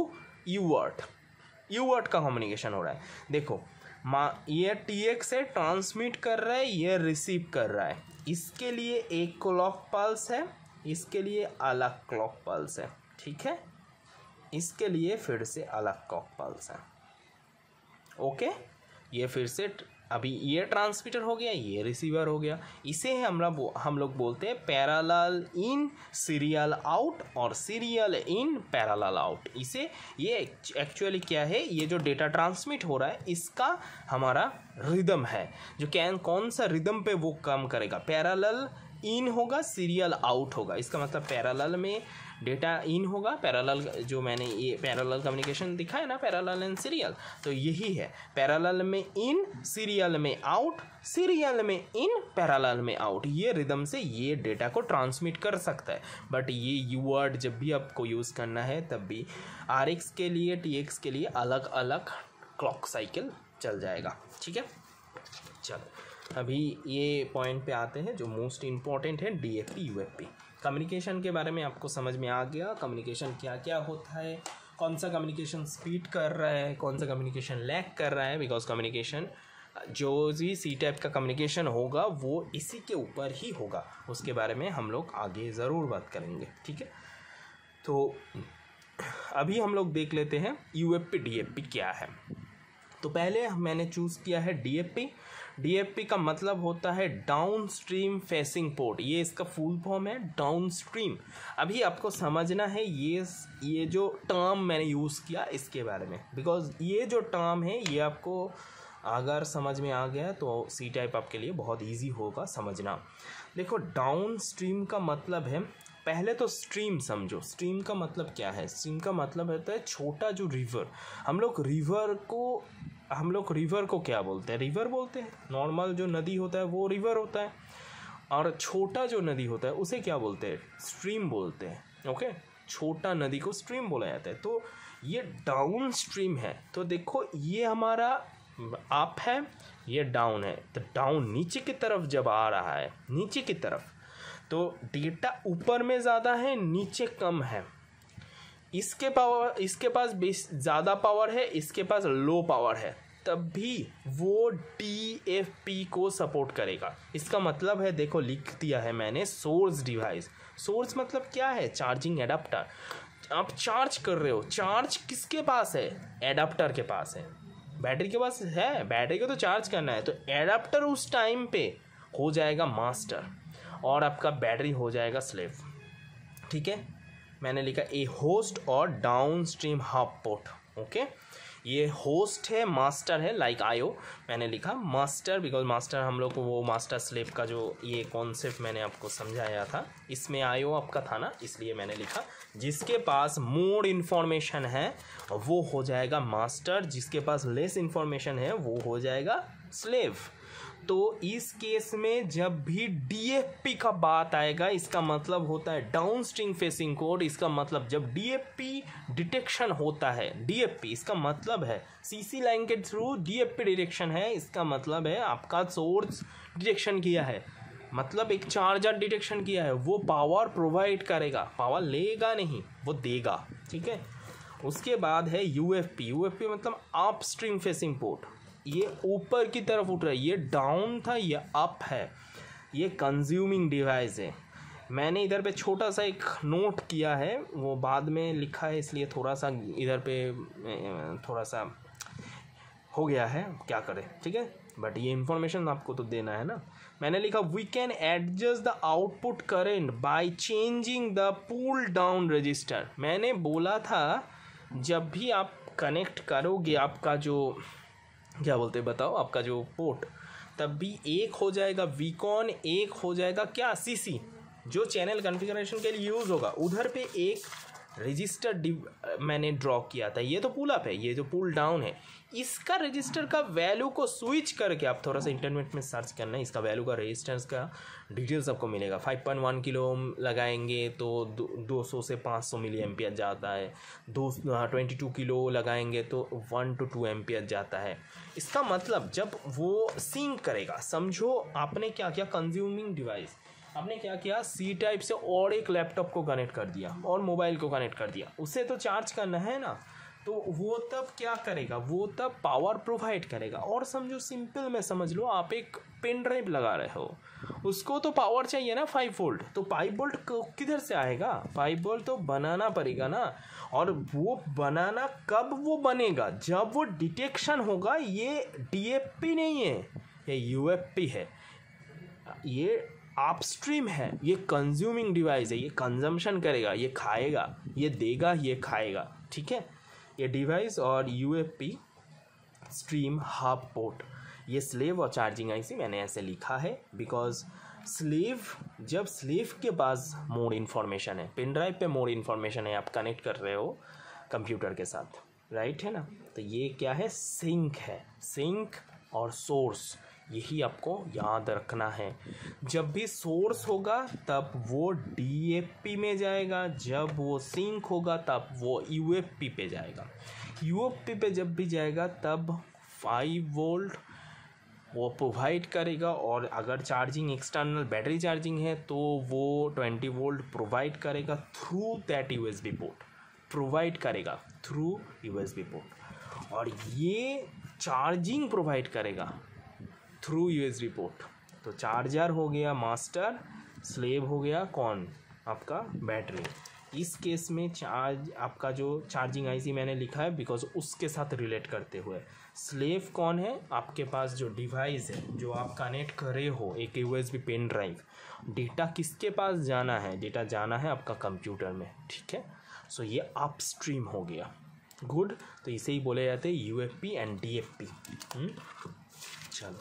यूवर्ट का कम्युनिकेशन हो रहा है। देखो ये TX से ट्रांसमिट कर रहा है, ये रिसीव कर रहा है। इसके लिए एक क्लॉक पल्स है, इसके लिए अलग क्लॉक पल्स है, ठीक है। इसके लिए फिर से अलग क्लॉक पल्स है। ओके, ये फिर से अभी ये ट्रांसमीटर हो गया, ये रिसीवर हो गया। इसे हम लोग बोलते हैं पैरेलल इन सीरियल आउट और सीरियल इन पैरेलल आउट। इसे ये एक्चुअली क्या है, ये जो डेटा ट्रांसमिट हो रहा है इसका हमारा रिदम है, जो कौन सा रिदम पे वो काम करेगा। पैरेलल इन होगा, सीरियल आउट होगा। इसका मतलब पैरेलल में डेटा इन होगा, पैरेलल जो मैंने ये पैरेलल कम्युनिकेशन दिखा है ना, पैरेलल एंड सीरियल, तो यही है। पैरेलल में इन, सीरियल में आउट, सीरियल में इन, पैरेलल में आउट। ये रिदम से ये डेटा को ट्रांसमिट कर सकता है। बट ये यूवर्ड जब भी आपको यूज़ करना है तब भी RX के लिए TX के लिए अलग अलग क्लॉक साइकिल चल जाएगा, ठीक है। चलो अभी ये पॉइंट पे आते हैं जो मोस्ट इम्पॉर्टेंट है, DFP UFP। कम्युनिकेशन के बारे में आपको समझ में आ गया, कम्युनिकेशन क्या क्या होता है, कौन सा कम्युनिकेशन स्पीड कर रहा है, कौन सा कम्युनिकेशन लैग कर रहा है। बिकॉज कम्युनिकेशन जो भी C टाइप का कम्युनिकेशन होगा वो इसी के ऊपर ही होगा, उसके बारे में हम लोग आगे ज़रूर बात करेंगे, ठीक है। तो अभी हम लोग देख लेते हैं UFP DFP क्या है। तो पहले मैंने चूज़ किया है DFP का मतलब होता है डाउन स्ट्रीम फेसिंग पोर्ट। ये इसका फुल फॉर्म है, डाउन स्ट्रीम। अभी आपको समझना है ये जो टर्म मैंने यूज़ किया इसके बारे में, बिकॉज ये जो टर्म है ये आपको अगर समझ में आ गया तो C टाइप आपके लिए बहुत इजी होगा समझना। देखो डाउन स्ट्रीम का मतलब है, पहले तो स्ट्रीम समझो। स्ट्रीम का मतलब क्या है? स्ट्रीम का मतलब होता है छोटा जो रिवर। हम लोग रिवर को क्या बोलते हैं? रिवर बोलते हैं। नॉर्मल जो नदी होता है वो रिवर होता है, और छोटा जो नदी होता है उसे क्या बोलते हैं? स्ट्रीम बोलते हैं। ओके, छोटा नदी को स्ट्रीम बोला जाता है। तो ये डाउन स्ट्रीम है। तो देखो ये हमारा अप है, ये डाउन है। तो डाउन नीचे की तरफ जब आ रहा है, नीचे की तरफ, तो डेटा ऊपर में ज़्यादा है, नीचे कम है। इसके पास ज़्यादा पावर है, इसके पास लो पावर है, तब भी वो DFP को सपोर्ट करेगा। इसका मतलब है, देखो लिख दिया है मैंने, सोर्स डिवाइस। सोर्स मतलब क्या है? Charging adapter. आप चार्ज कर रहे हो, चार्ज किसके पास है? एडाप्टर के पास है। बैटरी के पास है, बैटरी को तो चार्ज करना है, तो एडाप्टर उस टाइम पे हो जाएगा मास्टर और आपका बैटरी हो जाएगा स्लेव, ठीक है। मैंने लिखा ए होस्ट और down stream hub port. Okay, ये होस्ट है, मास्टर है, लाइक IO। मैंने लिखा मास्टर बिकॉज मास्टर हम लोग को वो मास्टर स्लेव का जो ये कॉन्सेप्ट मैंने आपको समझाया था, इसमें IO आपका था ना, इसलिए मैंने लिखा जिसके पास मोर इन्फॉर्मेशन है वो हो जाएगा मास्टर, जिसके पास लेस इन्फॉर्मेशन है वो हो जाएगा स्लेव। तो इस केस में जब भी DFP का बात आएगा, इसका मतलब होता है डाउन स्ट्रीम फेसिंग कोड। इसका मतलब जब DFP डिटेक्शन होता है, DFP इसका मतलब है CC लाइन के थ्रू DFP डिटेक्शन है। इसका मतलब है आपका सोर्स डिटेक्शन किया है, मतलब एक चार्जर डिटेक्शन किया है, वो पावर प्रोवाइड करेगा, पावर लेगा नहीं, वो देगा, ठीक है। उसके बाद है UFP। UFP मतलब अप स्ट्रीम फेसिंग पोर्ट। ये ऊपर की तरफ उठ रहा है, ये डाउन था, ये अप है, ये कंज्यूमिंग डिवाइस है। मैंने इधर पे छोटा सा एक नोट किया है, वो बाद में लिखा है, इसलिए थोड़ा सा इधर पे थोड़ा सा हो गया है, क्या करें, ठीक है। बट ये इन्फॉर्मेशन आपको तो देना है ना। मैंने लिखा we can adjust the output current by changing the pull down register. मैंने बोला था जब भी आप कनेक्ट करोगे आपका जो क्या बोलते बताओ, आपका जो पोर्ट, तब भी एक हो जाएगा वीकॉन, एक हो जाएगा क्या CC, जो चैनल कॉन्फ़िगरेशन के लिए यूज़ होगा। उधर पे एक रजिस्टर मैंने ड्रॉ किया था, ये तो पुल अप है, ये जो पुल डाउन है, इसका रजिस्टर का वैल्यू को स्विच करके आप थोड़ा सा इंटरनेट में सर्च करना है, इसका वैल्यू का रेजिस्टेंस का डिटेल्स आपको मिलेगा। 5.1 किलो ओम लगाएंगे तो 200 से 500 मिली एम्पियर जाता है, 22 किलो लगाएंगे तो 1 to 2 एम्पियर जाता है। इसका मतलब जब वो सिंक करेगा, समझो आपने क्या किया, कंज्यूमिंग डिवाइस, आपने क्या किया, सी टाइप से और एक लैपटॉप को कनेक्ट कर दिया और मोबाइल को कनेक्ट कर दिया, उसे तो चार्ज करना है ना, तो वो तब क्या करेगा, वो तब पावर प्रोवाइड करेगा। और समझो, सिंपल में समझ लो, आप एक पेन ड्राइव लगा रहे हो, उसको तो पावर चाहिए ना 5 वोल्ट, तो 5 वोल्ट किधर से आएगा, 5 वोल्ट तो बनाना पड़ेगा ना। और वो बनाना कब वो बनेगा, जब वो डिटेक्शन होगा। ये डीएफपी नहीं है, ये यूएफपी है, ये अपस्ट्रीम है, ये कंज्यूमिंग डिवाइस है, ये कंजम्पशन करेगा, ये खाएगा, ये देगा, ये खाएगा, ठीक है, ये डिवाइस। और यूएफपी स्ट्रीम हब पोर्ट, ये स्लेव और चार्जिंग आईसी मैंने ऐसे लिखा है बिकॉज स्लेव, जब स्लेव के पास मोड इन्फॉर्मेशन है, पेन ड्राइव पे मोड इन्फॉर्मेशन है, आप कनेक्ट कर रहे हो कंप्यूटर के साथ, राइट है ना, तो ये क्या है, सिंक है, सिंक और सोर्स, यही आपको याद रखना है। जब भी सोर्स होगा तब वो डीएफपी में जाएगा, जब वो सिंक होगा तब वो यूएफपी पे जाएगा। यूएफपी पे जब भी जाएगा तब 5 वोल्ट वो प्रोवाइड करेगा, और अगर चार्जिंग एक्सटर्नल बैटरी चार्जिंग है तो वो 20 वोल्ट प्रोवाइड करेगा through that USB port, provide करेगा थ्रू यूएसबी पोर्ट। और ये चार्जिंग प्रोवाइड करेगा थ्रू यूएसबी पोर्ट। तो चार्जर हो गया मास्टर, स्लेव हो गया कौन, आपका बैटरी। इस केस में चार्ज, आपका जो चार्जिंग आईसी मैंने लिखा है बिकॉज उसके साथ रिलेट करते हुए, स्लेव कौन है, आपके पास जो डिवाइस है जो आप कनेक्ट करे हो, एक यूएसबी पेन ड्राइव, डेटा किसके पास जाना है, डेटा जाना है आपका कंप्यूटर में, ठीक है। सो ये अपस्ट्रीम हो गया, गुड। तो इसे ही बोले जाते हैं यूएफपी एंड डीएफपी। चलो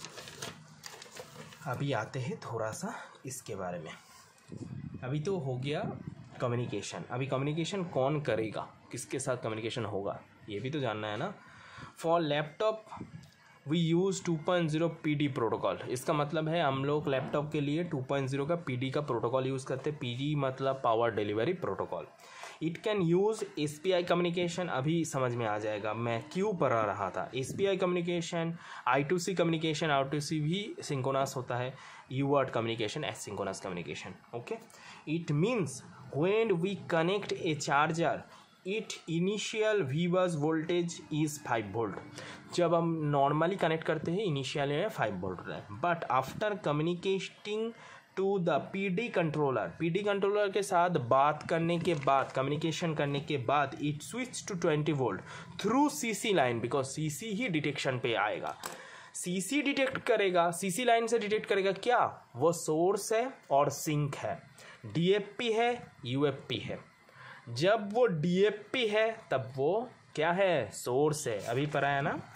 अभी आते हैं थोड़ा सा इसके बारे में। अभी तो हो गया कम्युनिकेशन, अभी कम्युनिकेशन कौन करेगा, किसके साथ कम्युनिकेशन होगा, ये भी तो जानना है ना। For laptop we use 2.0 PD protocol. इसका मतलब है हम लोग लैपटॉप के लिए 2.0 का PD का प्रोटोकॉल यूज़ करते हैं। PD मतलब power delivery protocol. It can use SPI communication, अभी समझ में आ जाएगा मैं क्यों पढ़ा रहा था। SPI communication, I2C communication, I2C भी सिंक्रोनस होता है, UART communication, asynchronous communication, okay. It means when we connect a charger it initial V bus voltage is 5 volt. जब हम नॉर्मली कनेक्ट करते हैं इनिशियल में 5 वोल्ट होता है, but after communicating to the PD controller, PD controller के साथ बात करने के बाद, कम्युनिकेशन करने के बाद, it switch to 20 volt through CC line, because CC ही डिटेक्शन पे आएगा। CC डिटेक्ट करेगा, CC लाइन से डिटेक्ट करेगा क्या, वो सोर्स है और सिंक है, DFP है, UFP है। जब वो DFP है तब वो क्या है, सोर्स है, अभी पढ़ा है ना,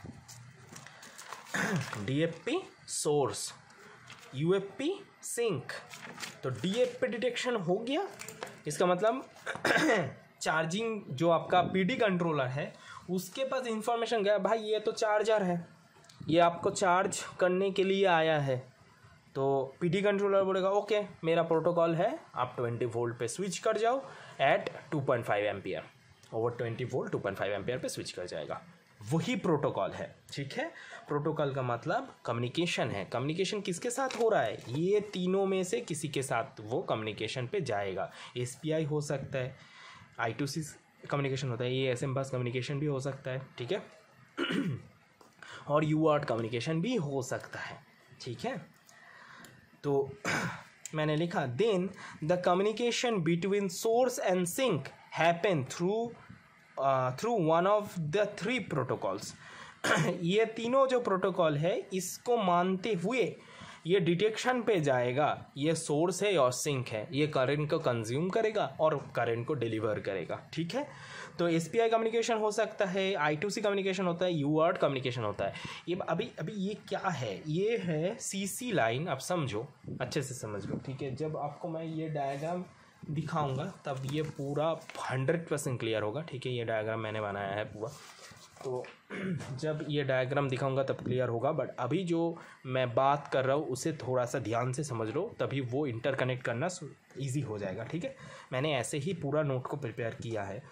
DFP सोर्स, UFP सिंक। तो DFP डिटेक्शन हो गया, इसका मतलब चार्जिंग जो आपका PD कंट्रोलर है उसके पास इंफॉर्मेशन गया, भाई ये तो चार्जर है, ये आपको चार्ज करने के लिए आया है। तो PD कंट्रोलर बोलेगा ओके मेरा प्रोटोकॉल है, आप 20 वोल्ट पे स्विच कर जाओ at 2.5 ampere, over 20 volt 2.5 ampere पे स्विच कर जाएगा। वही प्रोटोकॉल है, ठीक है। प्रोटोकॉल का मतलब कम्युनिकेशन है। कम्युनिकेशन किसके साथ हो रहा है, ये तीनों में से किसी के साथ वो कम्युनिकेशन पे जाएगा। SPI हो सकता है, I2C कम्युनिकेशन होता है, ये SM बस कम्युनिकेशन भी हो सकता है, ठीक है और UART कम्युनिकेशन भी हो सकता है, ठीक है। तो मैंने लिखा then the communication between source and sink happen through one of the 3 protocols. ये तीनों जो प्रोटोकॉल है इसको मानते हुए ये डिटेक्शन पे जाएगा, ये सोर्स है और सिंक है, ये करंट को कंज्यूम करेगा और करंट को डिलीवर करेगा, ठीक है। तो SPI कम्युनिकेशन हो सकता है, I2C कम्युनिकेशन होता है, UART कम्युनिकेशन होता है। ये अभी ये क्या है, ये है CC लाइन, आप समझो, अच्छे से समझ लो, ठीक है। जब आपको मैं ये डायग्राम दिखाऊंगा तब ये पूरा 100% क्लियर होगा, ठीक है। ये डायग्राम मैंने बनाया है पूरा, तो जब ये डायग्राम दिखाऊंगा तब क्लियर होगा, बट अभी जो मैं बात कर रहा हूँ उसे थोड़ा सा ध्यान से समझ लो, तभी वो इंटरकनेक्ट करना ईजी हो जाएगा, ठीक है। मैंने ऐसे ही पूरा नोट को प्रिपेयर किया है।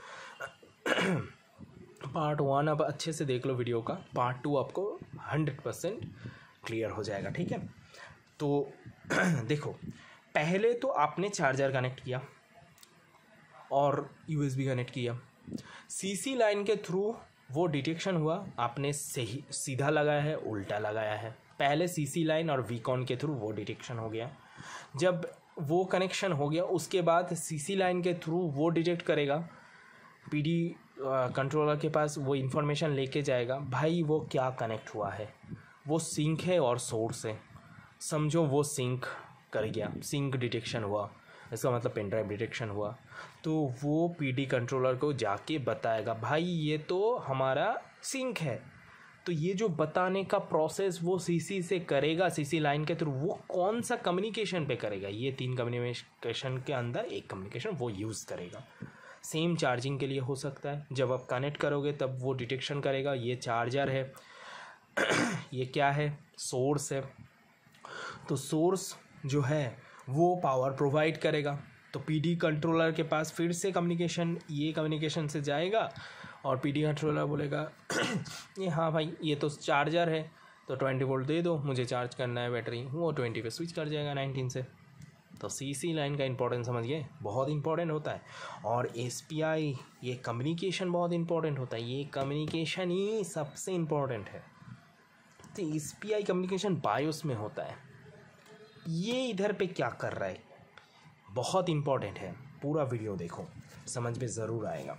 पार्ट 1 अब अच्छे से देख लो वीडियो का, पार्ट 2 आपको 100% क्लियर हो जाएगा, ठीक है। तो देखो पहले तो आपने चार्जर कनेक्ट किया और यूएसबी कनेक्ट किया, सीसी लाइन के थ्रू वो डिटेक्शन हुआ आपने सही सीधा लगाया है उल्टा लगाया है। पहले सीसी लाइन और वीकॉन के थ्रू वो डिटेक्शन हो गया। जब वो कनेक्शन हो गया उसके बाद सीसी लाइन के थ्रू वो डिटेक्ट करेगा, पीडी कंट्रोलर के पास वो इन्फॉर्मेशन लेके जाएगा भाई वो क्या कनेक्ट हुआ है, वो सिंक है और सोर्स है। समझो वो सिंक कर गया, सिंक डिटेक्शन हुआ, इसका मतलब पेन ड्राइव डिटेक्शन हुआ, तो वो पीडी कंट्रोलर को जाके बताएगा भाई ये तो हमारा सिंक है। तो ये जो बताने का प्रोसेस वो सीसी से करेगा, सीसी लाइन के थ्रू। वो कौन सा कम्युनिकेशन पे करेगा, ये 3 कम्युनिकेशन के अंदर एक कम्युनिकेशन वो यूज़ करेगा। सेम चार्जिंग के लिए हो सकता है, जब आप कनेक्ट करोगे तब वो डिटेक्शन करेगा ये चार्जर है ये क्या है, सोर्स है। तो सोर्स जो है वो पावर प्रोवाइड करेगा, तो पीडी कंट्रोलर के पास फिर से कम्युनिकेशन, ये कम्युनिकेशन से जाएगा और पीडी कंट्रोलर बोलेगा ये हाँ भाई ये तो चार्जर है, तो 20 वोल्ट दे दो, मुझे चार्ज करना है बैटरी। वो 20 पे स्विच कर जाएगा 19 से। तो सीसी लाइन का इंपॉर्टेंस समझिए, बहुत इंपॉर्टेंट होता है। और एसपीआई, ये कम्युनिकेशन बहुत इंपॉर्टेंट होता है, ये कम्युनिकेशन ही सबसे इम्पॉर्टेंट है। तो एसपीआई कम्युनिकेशन बायोस में होता है। ये इधर पे क्या कर रहा है बहुत इम्पॉर्टेंट है, पूरा वीडियो देखो समझ में ज़रूर आएगा।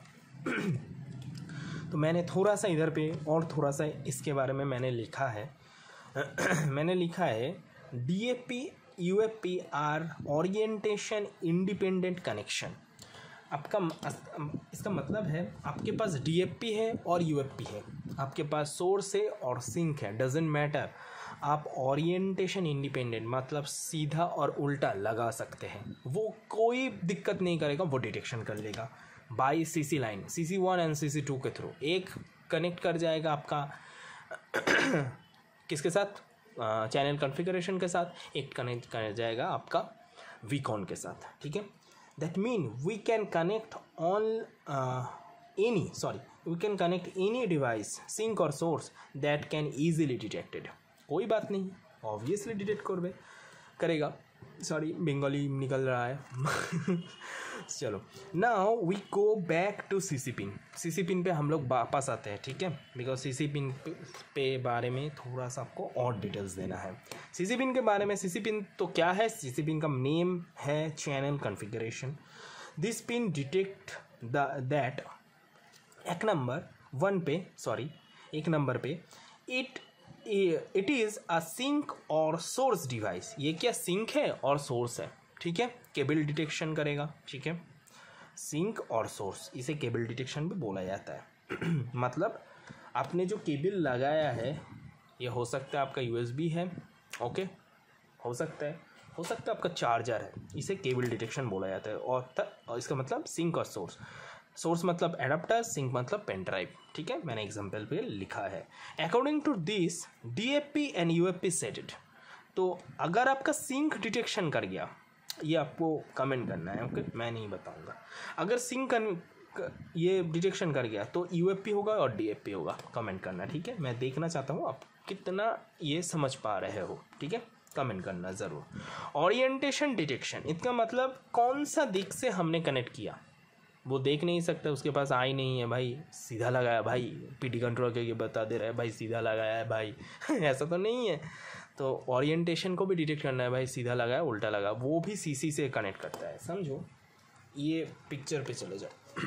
तो मैंने थोड़ा सा इधर पे और थोड़ा सा इसके बारे में मैंने लिखा है मैंने लिखा है DAP UFP are orientation independent connection. आपका इसका मतलब है आपके पास DAP है और UFP है, आपके पास सोर्स है और सिंक है, डजेंट मैटर। आप ओरिएंटेशन इंडिपेंडेंट मतलब सीधा और उल्टा लगा सकते हैं, वो कोई दिक्कत नहीं करेगा, वो डिटेक्शन कर लेगा by CC line, CC1 and CC2 के थ्रू। एक कनेक्ट कर जाएगा आपका किसके साथ, चैनल कॉन्फ़िगरेशन के साथ, एक कनेक्ट कर जाएगा आपका वीकॉन के साथ, ठीक है। That mean we can connect we can connect any device, sink और source that can easily detected. कोई बात नहीं, ऑब्वियसली डिटेक्ट करेगा। सॉरी बंगाली निकल रहा है चलो now we go back to CC pin. CC pin पे हम लोग वापस आते हैं, ठीक है, बिकॉज सीसी पिन पे बारे में थोड़ा सा आपको और डिटेल्स देना है। सीसी पिन के बारे में, सीसी पिन तो क्या है, सीसी पिन का नेम है channel configuration. This pin detect that एक नंबर पे इट इज़ अ सिंक और सोर्स डिवाइस। ये क्या सिंक है और सोर्स है, ठीक है, केबल डिटेक्शन करेगा, ठीक है। सिंक और सोर्स, इसे केबल डिटेक्शन भी बोला जाता है मतलब आपने जो केबल लगाया है ये हो सकता है आपका USB है, ओके, हो सकता है आपका चार्जर है, इसे केबल डिटेक्शन बोला जाता है। और इसका मतलब सिंक और सोर्स मतलब एडाप्टर, सिंक मतलब पेन ड्राइव, ठीक है, मैंने एग्जाम्पल पे लिखा है। According to this DAP and UFP set it. तो अगर आपका सिंक डिटेक्शन कर गया, ये आपको कमेंट करना है, ओके, मैं नहीं बताऊंगा। अगर सिंक ये डिटेक्शन कर गया तो UFP होगा और DAP होगा, कमेंट करना, ठीक है। मैं देखना चाहता हूँ आप कितना ये समझ पा रहे हो, ठीक है, कमेंट करना ज़रूर। ओरिएंटेशन डिटेक्शन, इसका मतलब कौन सा दिख से हमने कनेक्ट किया, वो देख नहीं सकता, उसके पास आई नहीं है भाई, सीधा लगाया भाई, पीडी कंट्रोल के बता दे रहा है भाई सीधा लगाया है भाई ऐसा तो नहीं है। तो ओरिएंटेशन को भी डिटेक्ट करना है भाई, सीधा लगाया उल्टा लगा, वो भी सीसी से कनेक्ट करता है। समझो, ये पिक्चर पे चले जाओ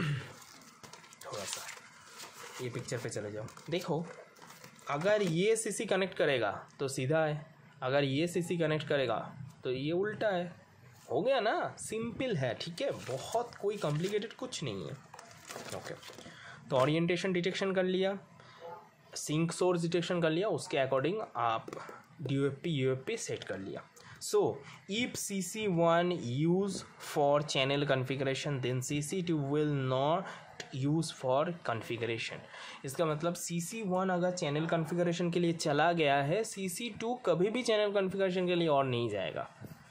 थोड़ा सा, ये पिक्चर पे चले जाओ, देखो अगर ये सीसी कनेक्ट करेगा तो सीधा है, अगर ये सीसी कनेक्ट करेगा तो ये उल्टा है। हो गया ना, सिंपल है, ठीक है, बहुत कोई कॉम्प्लिकेटेड कुछ नहीं है, ओके। तो ओरिएंटेशन डिटेक्शन कर लिया, सिंक सोर्स डिटेक्शन कर लिया, उसके अकॉर्डिंग आप DAP UFP सेट कर लिया। So if CC1 use for channel configuration then CC2 will not use for configuration. इसका मतलब CC1 अगर चैनल कॉन्फ़िगरेशन के लिए चला गया है, CC2 कभी भी चैनल कॉन्फ़िगरेशन के लिए और नहीं जाएगा,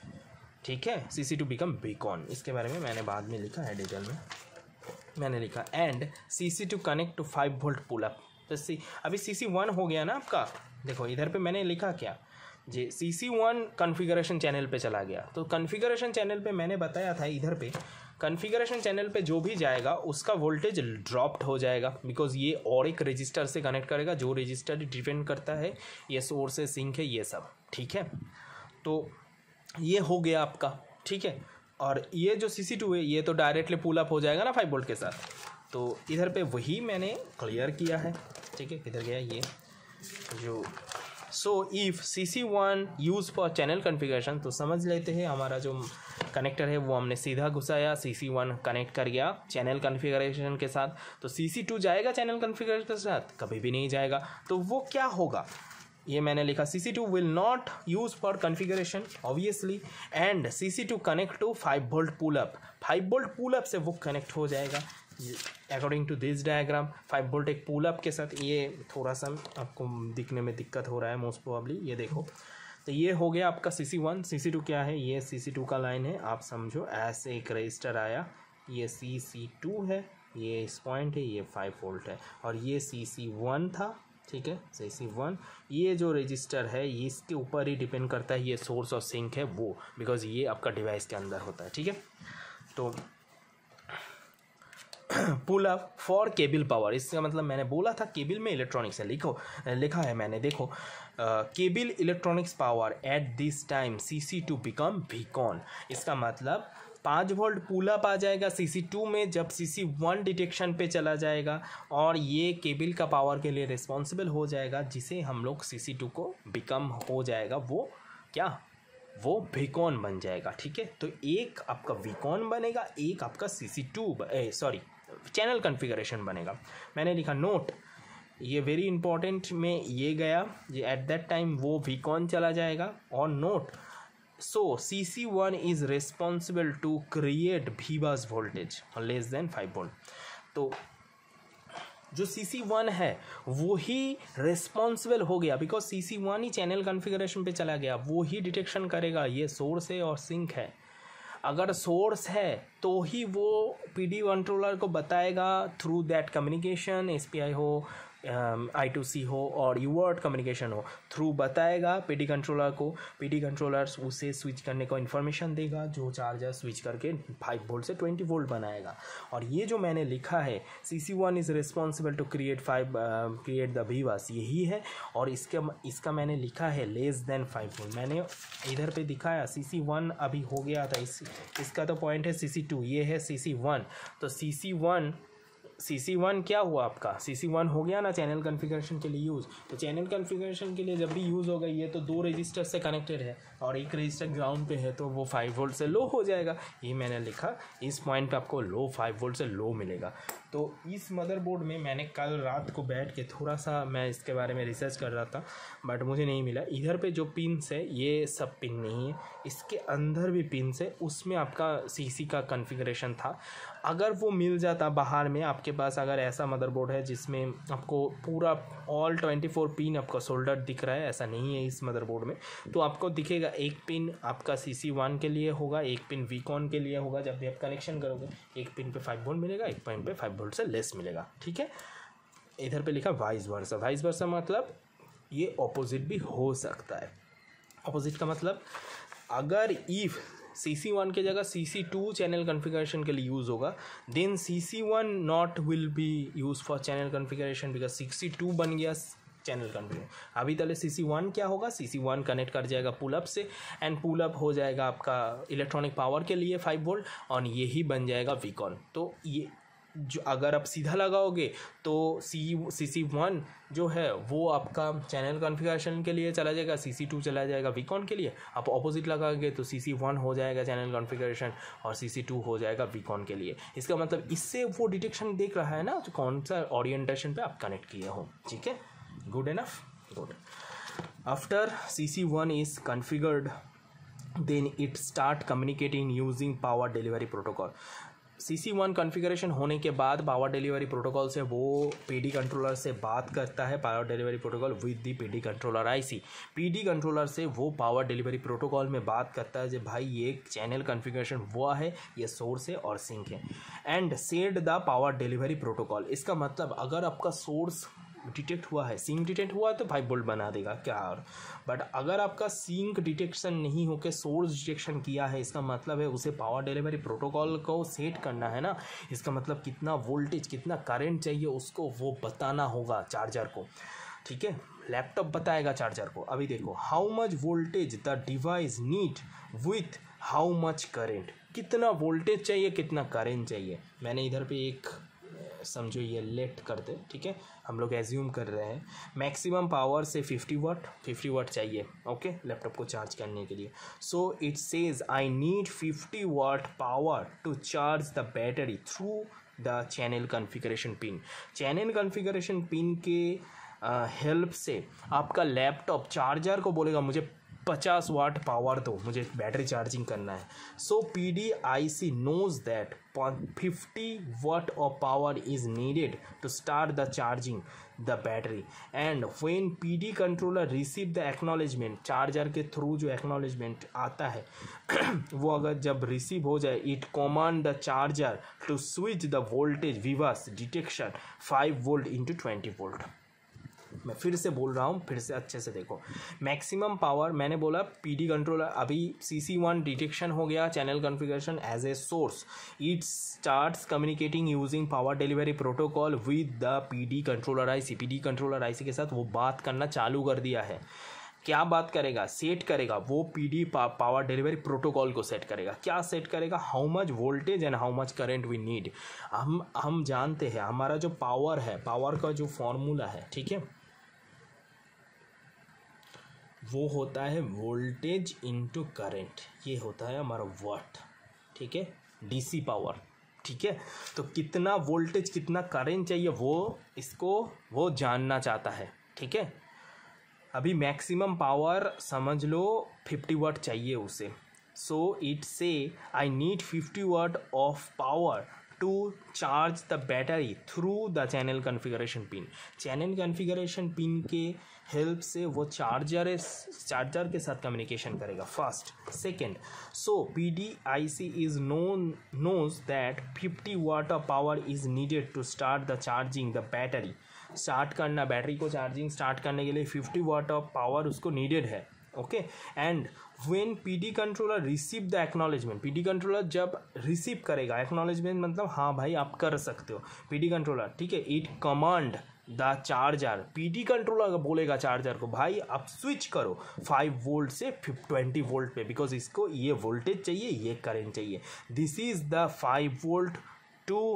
ठीक है। CC2 बिकम बीकॉन, इसके बारे में मैंने बाद में लिखा है, डिटेल में मैंने लिखा। And CC2 connect to 5 volt pull up. तो अभी CC1 हो गया ना आपका, देखो इधर पे मैंने लिखा क्या, जी CC1 कॉन्फ़िगरेशन चैनल पे चला गया। तो कॉन्फ़िगरेशन चैनल पे मैंने बताया था इधर पे कॉन्फ़िगरेशन चैनल पे जो भी जाएगा उसका वोल्टेज ड्रॉप्ड हो जाएगा, बिकॉज ये और एक रजिस्टर से कनेक्ट करेगा जो रजिस्टर डिपेंड करता है ये सोर्स है, सिंक है, ये सब ठीक है। तो ये हो गया आपका, ठीक है। और ये जो CC2 है ये तो डायरेक्टली पुल अप हो जाएगा ना 5 वोल्ट के साथ। तो इधर पे वही मैंने क्लियर किया है, ठीक है। किधर गया ये जो so if CC1 use for channel configuration, तो समझ लेते हैं हमारा जो कनेक्टर है वो हमने सीधा घुसाया, CC1 कनेक्ट कर गया चैनल कॉन्फ़िगरेशन के साथ। तो CC2 जाएगा चैनल कॉन्फ़िगरेशन के साथ? कभी भी नहीं जाएगा। तो वो क्या होगा, ये मैंने लिखा CC2 will not use for configuration obviously, and CC2 connect to 5 volt pull up. 5 volt pull up से वो कनेक्ट हो जाएगा according to this diagram. 5 volt एक पुल अप के साथ, ये थोड़ा सा आपको दिखने में दिक्कत हो रहा है मोस्ट प्रोबेबली, ये देखो। तो ये हो गया आपका CC1। CC2 क्या है, ये CC2 का लाइन है, आप समझो ऐसे एक रजिस्टर आया, ये CC2 है, ये इस पॉइंट है, ये 5 वोल्ट है, और ये CC1 था, ठीक है। CC1 ये जो रजिस्टर है ये इसके ऊपर ही डिपेंड करता है, ये सोर्स और सिंक है वो, बिकॉज ये आपका डिवाइस के अंदर होता है, ठीक है। तो pull up for cable power, इसका मतलब मैंने बोला था केबल में इलेक्ट्रॉनिक्स है, लिखा है मैंने, देखो cable electronics power at this time CC2 become VCON। इसका मतलब 5 वोल्ट पुल अप आ जाएगा CC2 में जब CC1 डिटेक्शन पे चला जाएगा, और ये केबल का पावर के लिए रिस्पॉन्सिबल हो जाएगा, जिसे हम लोग CC2 को बिकम हो जाएगा वो क्या, वो VCON बन जाएगा, ठीक है। तो एक आपका VCON बनेगा, एक आपका CC2 चैनल कॉन्फ़िगरेशन बनेगा। मैंने लिखा नोट, ये वेरी इंपॉर्टेंट में ये गया, ये एट दैट टाइम वो VCON चला जाएगा। और note, so CC1 is responsible to create VBUS voltage less than 5 volt। तो जो CC1 है वो ही रिस्पॉन्सिबल हो गया, because CC1 he channel configuration पे चला गया, वो ही डिटेक्शन करेगा ये सोर्स है और सिंक है। अगर सोर्स है तो ही वो PD कंट्रोलर को बताएगा थ्रू दैट कम्युनिकेशन, SPI हो, I2C हो और UART कम्युनिकेशन हो, थ्रू बताएगा PD कंट्रोलर को। PD कंट्रोलर उसे स्विच करने को इन्फॉर्मेशन देगा, जो चार्जर स्विच करके 5 वोल्ट से 20 वोल्ट बनाएगा। और ये जो मैंने लिखा है CC1 is responsible to create the VBUS, यही है। और इसका मैंने लिखा है लेस देन 5 वोल्ट, मैंने इधर पे दिखाया CC1 अभी हो गया था, इसका तो पॉइंट है CC2, ये है CC1। तो CC1 क्या हुआ आपका, CC1 हो गया ना चैनल कॉन्फ़िगरेशन के लिए यूज़। तो चैनल कॉन्फ़िगरेशन के लिए जब भी यूज़ होगा, ये तो 2 रजिस्टर से कनेक्टेड है और एक रजिस्टर ग्राउंड पे है, तो वो 5 वोल्ट से लो हो जाएगा। ये मैंने लिखा, इस पॉइंट पे आपको 5 वोल्ट से लो मिलेगा। तो इस मदरबोर्ड में मैंने कल रात को बैठ के थोड़ा सा मैं इसके बारे में रिसर्च कर रहा था, बट मुझे नहीं मिला। इधर पे जो पिन्स है ये सब पिन नहीं है, इसके अंदर भी पिन्स है, उसमें आपका CC का कॉन्फ़िगरेशन था। अगर वो मिल जाता बाहर में, आपके पास अगर ऐसा मदरबोर्ड है जिसमें आपको पूरा ऑल 24 पिन आपका सोल्डर दिख रहा है, ऐसा नहीं है इस मदरबोर्ड में, तो आपको दिखेगा एक पिन आपका CC1 के लिए होगा, एक पिन VCON के लिए होगा। जब भी आप कनेक्शन करोगे एक पिन पे 5 वोल्ट मिलेगा, एक पिन पे 5 वोल्ट से लेस मिलेगा, ठीक है। इधर पे लिखा वाइस वर्सा मतलब ये ऑपोजिट भी हो सकता है। ऑपोजिट का मतलब अगर इफ़ CC1 की जगह CC2 चैनल कॉन्फ़िगरेशन के लिए यूज़ होगा, then CC1 not will be use for channel configuration, because CC2 बन गया चैनल कॉन्फ़िगरेशन। अभी तले CC1 क्या होगा, CC1 कनेक्ट कर जाएगा पुल अप से, एंड पुल अप हो जाएगा आपका इलेक्ट्रॉनिक पावर के लिए 5 वोल्ट, और यही बन जाएगा VCON। तो ये जो अगर आप सीधा लगाओगे तो CC1 जो है वो आपका चैनल कॉन्फ़िगरेशन के लिए चला जाएगा, CC2 चला जाएगा VCON के लिए। आप ऑपोजिट लगाओगे तो CC1 हो जाएगा चैनल कॉन्फ़िगरेशन और CC2 हो जाएगा VCON के लिए। इसका मतलब इससे वो डिटेक्शन देख रहा है ना, तो कौन सा ओरिएंटेशन पे आप कनेक्ट किए हो, ठीक है। Good enough, good. After CC1 is configured, then it start communicating using power delivery protocol. CC1 configuration होने के बाद पावर डिलीवरी प्रोटोकॉल से वो PD कंट्रोलर से बात करता है, power delivery protocol with the PD controller IC। PD controller से वो पावर डिलीवरी प्रोटोकॉल में बात करता है, जो भाई ये चैनल कॉन्फ़िगरेशन हुआ है, ये सोर्स है और सिंक है, and said the power delivery protocol. इसका मतलब अगर आपका सोर्स डिटेक्ट हुआ है, सिंक डिटेक्ट हुआ है तो 5 वोल्ट बना देगा क्या और। बट अगर आपका सिंक डिटेक्शन नहीं होकर सोर्स डिटेक्शन किया है, इसका मतलब है उसे पावर डिलीवरी प्रोटोकॉल को सेट करना है ना, इसका मतलब कितना वोल्टेज कितना करंट चाहिए उसको वो बताना होगा चार्जर को, ठीक है। लैपटॉप बताएगा चार्जर को। अभी देखो, how much voltage the device need with how much current, कितना वोल्टेज चाहिए कितना करंट चाहिए। मैंने इधर पे एक समझो ये लेट करते, ठीक है, हम लोग एज्यूम कर रहे हैं मैक्सिमम पावर से 50 वाट चाहिए, ओके, लैपटॉप को चार्ज करने के लिए। So it says I need 50 watt power to charge the battery through the channel configuration pin. Channel configuration pin के हेल्प से आपका लैपटॉप चार्जर को बोलेगा मुझे 50 वाट पावर दो, मुझे बैटरी चार्जिंग करना है। So PDIC knows that 50 watt of power is needed to start the charging the battery, and when PD controller receive the acknowledgement, चार्जर के थ्रू जो एक्नॉलेजमेंट आता है वो अगर जब रिसीव हो जाए, it command the charger to switch the voltage VBUS detection 5 volt into 20 volt. मैं फिर से बोल रहा हूँ, फिर से अच्छे से देखो। मैक्सिमम पावर मैंने बोला PD कंट्रोलर, अभी CC1 डिटेक्शन हो गया, channel configuration as a source, it starts communicating using power delivery protocol with the PD controller IC। PD controller IC के साथ वो बात करना चालू कर दिया है। क्या बात करेगा, सेट करेगा वो PD पावर डिलीवरी प्रोटोकॉल को सेट करेगा। क्या सेट करेगा, how much voltage and how much current we need. हम जानते हैं हमारा जो पावर है, पावर का जो फॉर्मूला है, ठीक है, वो होता है वोल्टेज इनटू करंट, ये होता है हमारा वाट, ठीक है, DC पावर, ठीक है। तो कितना वोल्टेज कितना करंट चाहिए वो जानना चाहता है, ठीक है। अभी मैक्सिमम पावर समझ लो 50 वाट चाहिए उसे। So it say I need 50 watt of power to charge the battery through the channel configuration pin. Channel configuration pin के हेल्प से वो चार्जर के साथ कम्युनिकेशन करेगा, first. Second, so PDIC is knows that 50 watt of power is needed to start the charging the battery. Start करना, battery को charging start करने के लिए 50 वाट ऑफ पावर उसको नीडेड है, okay. And when PD controller receive the acknowledgement, PD controller जब receive करेगा, acknowledgement मतलब हाँ भाई आप कर सकते हो, PD कंट्रोलर, ठीक है, it command the charger, PD controller बोलेगा चार्जर को भाई आप स्विच करो 5 वोल्ट से 20 वोल्ट पे, बिकॉज इसको ये वोल्टेज चाहिए, ये करंट चाहिए। This is the 5 volt to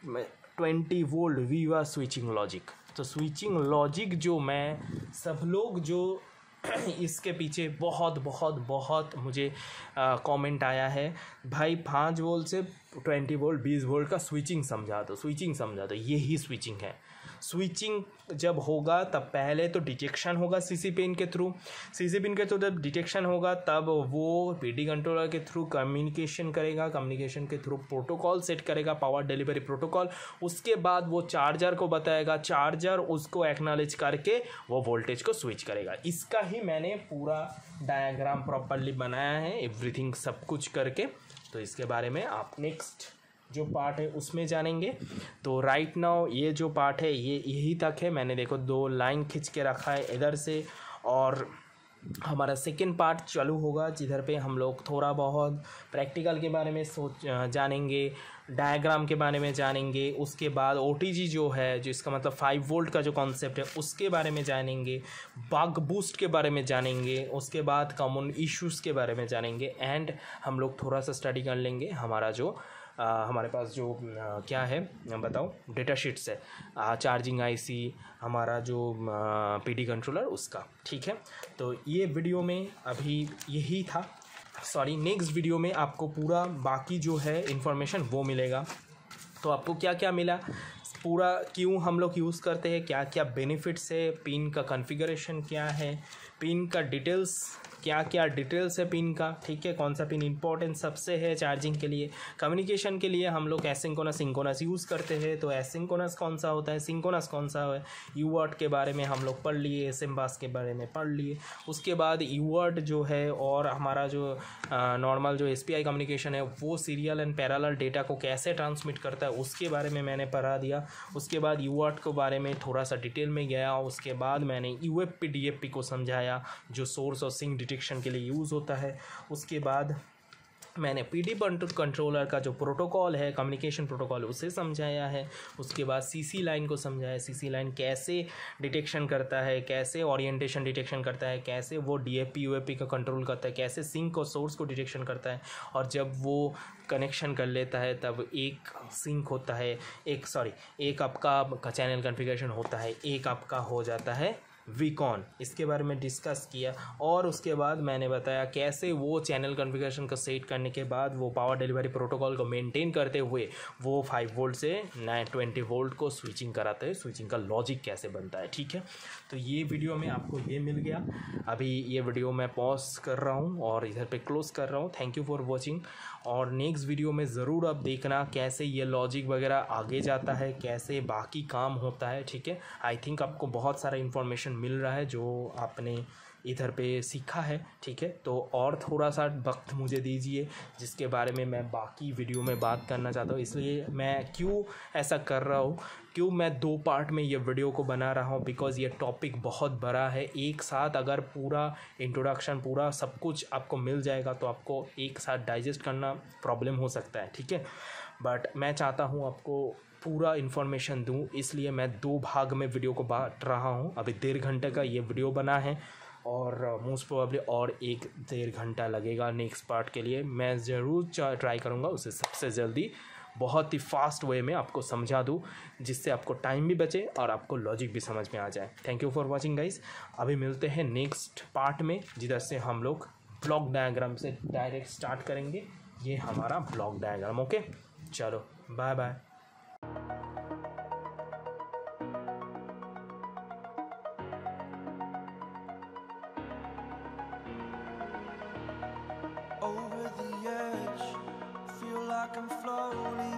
20 volt via switching logic. तो स्विचिंग लॉजिक जो मैं सब लोग जो इसके पीछे बहुत मुझे कमेंट आया है भाई 5 वोल्ट से 20 वोल्ट 20 वोल्ट का स्विचिंग समझा दो, यही स्विचिंग है। स्विचिंग जब होगा तब पहले तो डिटेक्शन होगा CC पिन के थ्रू, जब डिटेक्शन होगा तब वो PD कंट्रोलर के थ्रू कम्युनिकेशन करेगा, कम्युनिकेशन के थ्रू प्रोटोकॉल सेट करेगा, पावर डिलीवरी प्रोटोकॉल। उसके बाद वो चार्जर को बताएगा, चार्जर उसको एक्नॉलेज करके वो वोल्टेज को स्विच करेगा। इसका ही मैंने पूरा डायग्राम प्रॉपरली बनाया है, एवरीथिंग सब कुछ करके। तो इसके बारे में आप नेक्स्ट जो पार्ट है उसमें जानेंगे। तो राइट नाउ ये जो पार्ट है ये यही तक है। मैंने देखो 2 लाइन खींच के रखा है इधर से, और हमारा सेकेंड पार्ट चालू होगा जिधर पे हम लोग थोड़ा बहुत प्रैक्टिकल के बारे में जानेंगे, डायग्राम के बारे में जानेंगे। उसके बाद OTG जो है, जो इसका मतलब 5 वोल्ट का जो कॉन्सेप्ट है उसके बारे में जानेंगे, बग बूस्ट के बारे में जानेंगे, उसके बाद कॉमन इश्यूज़ के बारे में जानेंगे। एंड हम लोग थोड़ा सा स्टडी कर लेंगे हमारा जो हमारे पास जो क्या है बताओ, डेटा शीट्स है, चार्जिंग IC, हमारा जो PD कंट्रोलर उसका, ठीक है। तो ये वीडियो में अभी यही था, सॉरी, नेक्स्ट वीडियो में आपको पूरा बाकी जो है इन्फॉर्मेशन वो मिलेगा। तो आपको क्या क्या मिला, पूरा क्यों हम लोग यूज़ करते हैं, क्या क्या बेनिफिट्स है, पिन का कॉन्फ़िगरेशन क्या है, पिन का डिटेल्स क्या क्या डिटेल्स है पिन का, ठीक है, कौन सा पिन इंपॉर्टेंट सबसे है चार्जिंग के लिए। कम्युनिकेशन के लिए हम लोग एसिंक्रोनस सिंक्रोनस यूज़ करते हैं, तो एसिंक्रोनस कौन सा होता है, सिंक्रोनस कौन सा है। यूवर्ट के बारे में हम लोग पढ़ लिए, सिम्बास के बारे में पढ़ लिए। उसके बाद यूवर्ट जो है और हमारा जो नॉर्मल जो SPI कम्युनिकेशन है वो सीरियल एंड पैरेलल डेटा को कैसे ट्रांसमिट करता है उसके बारे में मैंने पढ़ा दिया। उसके बाद यूवर्ट के बारे में थोड़ा सा डिटेल में गया। उसके बाद मैंने UFP DFP को समझाया जो सोर्स और सिंक डिटेक्शन के लिए यूज़ होता है। उसके बाद मैंने PD कंट्रोलर का जो प्रोटोकॉल है, कम्युनिकेशन प्रोटोकॉल, उसे समझाया है। उसके बाद CC लाइन को समझाया, CC लाइन कैसे डिटेक्शन करता है, कैसे ओरिएंटेशन डिटेक्शन करता है, कैसे वो DFP UFP का कंट्रोल करता है, कैसे सिंक और सोर्स को डिटेक्शन करता है। और जब वो कनेक्शन कर लेता है तब एक सिंक होता है, एक आपका चैनल कॉन्फ़िगरेशन होता है, एक आपका हो जाता है वीकॉन। इसके बारे में डिस्कस किया। और उसके बाद मैंने बताया कैसे वो चैनल कॉन्फ़िगरेशन को सेट करने के बाद वो पावर डिलीवरी प्रोटोकॉल को मेंटेन करते हुए वो 5 वोल्ट से 920 वोल्ट को स्विचिंग कराते हैं, स्विचिंग का लॉजिक कैसे बनता है, ठीक है। तो ये वीडियो में आपको ये मिल गया। अभी ये वीडियो मैं पॉज कर रहा हूँ और इधर पे क्लोज कर रहा हूँ। Thank you for watching. और नेक्स्ट वीडियो में ज़रूर आप देखना कैसे ये लॉजिक वगैरह आगे जाता है, कैसे बाकी काम होता है, ठीक है। आई थिंक आपको बहुत सारा इन्फॉर्मेशन मिल रहा है जो आपने इधर पे सीखा है, ठीक है। तो और थोड़ा सा वक्त मुझे दीजिए जिसके बारे में मैं बाकी वीडियो में बात करना चाहता हूँ। इसलिए मैं क्यों ऐसा कर रहा हूँ, क्यों मैं 2 पार्ट में ये वीडियो को बना रहा हूँ, बिकॉज़ ये टॉपिक बहुत बड़ा है। एक साथ अगर पूरा इंट्रोडक्शन पूरा सब कुछ आपको मिल जाएगा तो आपको एक साथ डाइजेस्ट करना प्रॉब्लम हो सकता है, ठीक है। बट मैं चाहता हूँ आपको पूरा इन्फॉर्मेशन दूँ, इसलिए मैं 2 भाग में वीडियो को बांट रहा हूँ। अभी 1.5 घंटे का ये वीडियो बना है और मोस्ट प्रोबेबली और 1-1.5 घंटा लगेगा नेक्स्ट पार्ट के लिए। मैं ज़रूर ट्राई करूँगा उसे सबसे जल्दी बहुत ही फास्ट वे में आपको समझा दूँ, जिससे आपको टाइम भी बचे और आपको लॉजिक भी समझ में आ जाए। Thank you for watching guys. अभी मिलते हैं नेक्स्ट पार्ट में जिधर से हम लोग ब्लॉक डायग्राम से डायरेक्ट स्टार्ट करेंगे। ये हमारा ब्लॉक डायग्राम, ओके। चलो bye bye. Over the edge, feel like I'm floating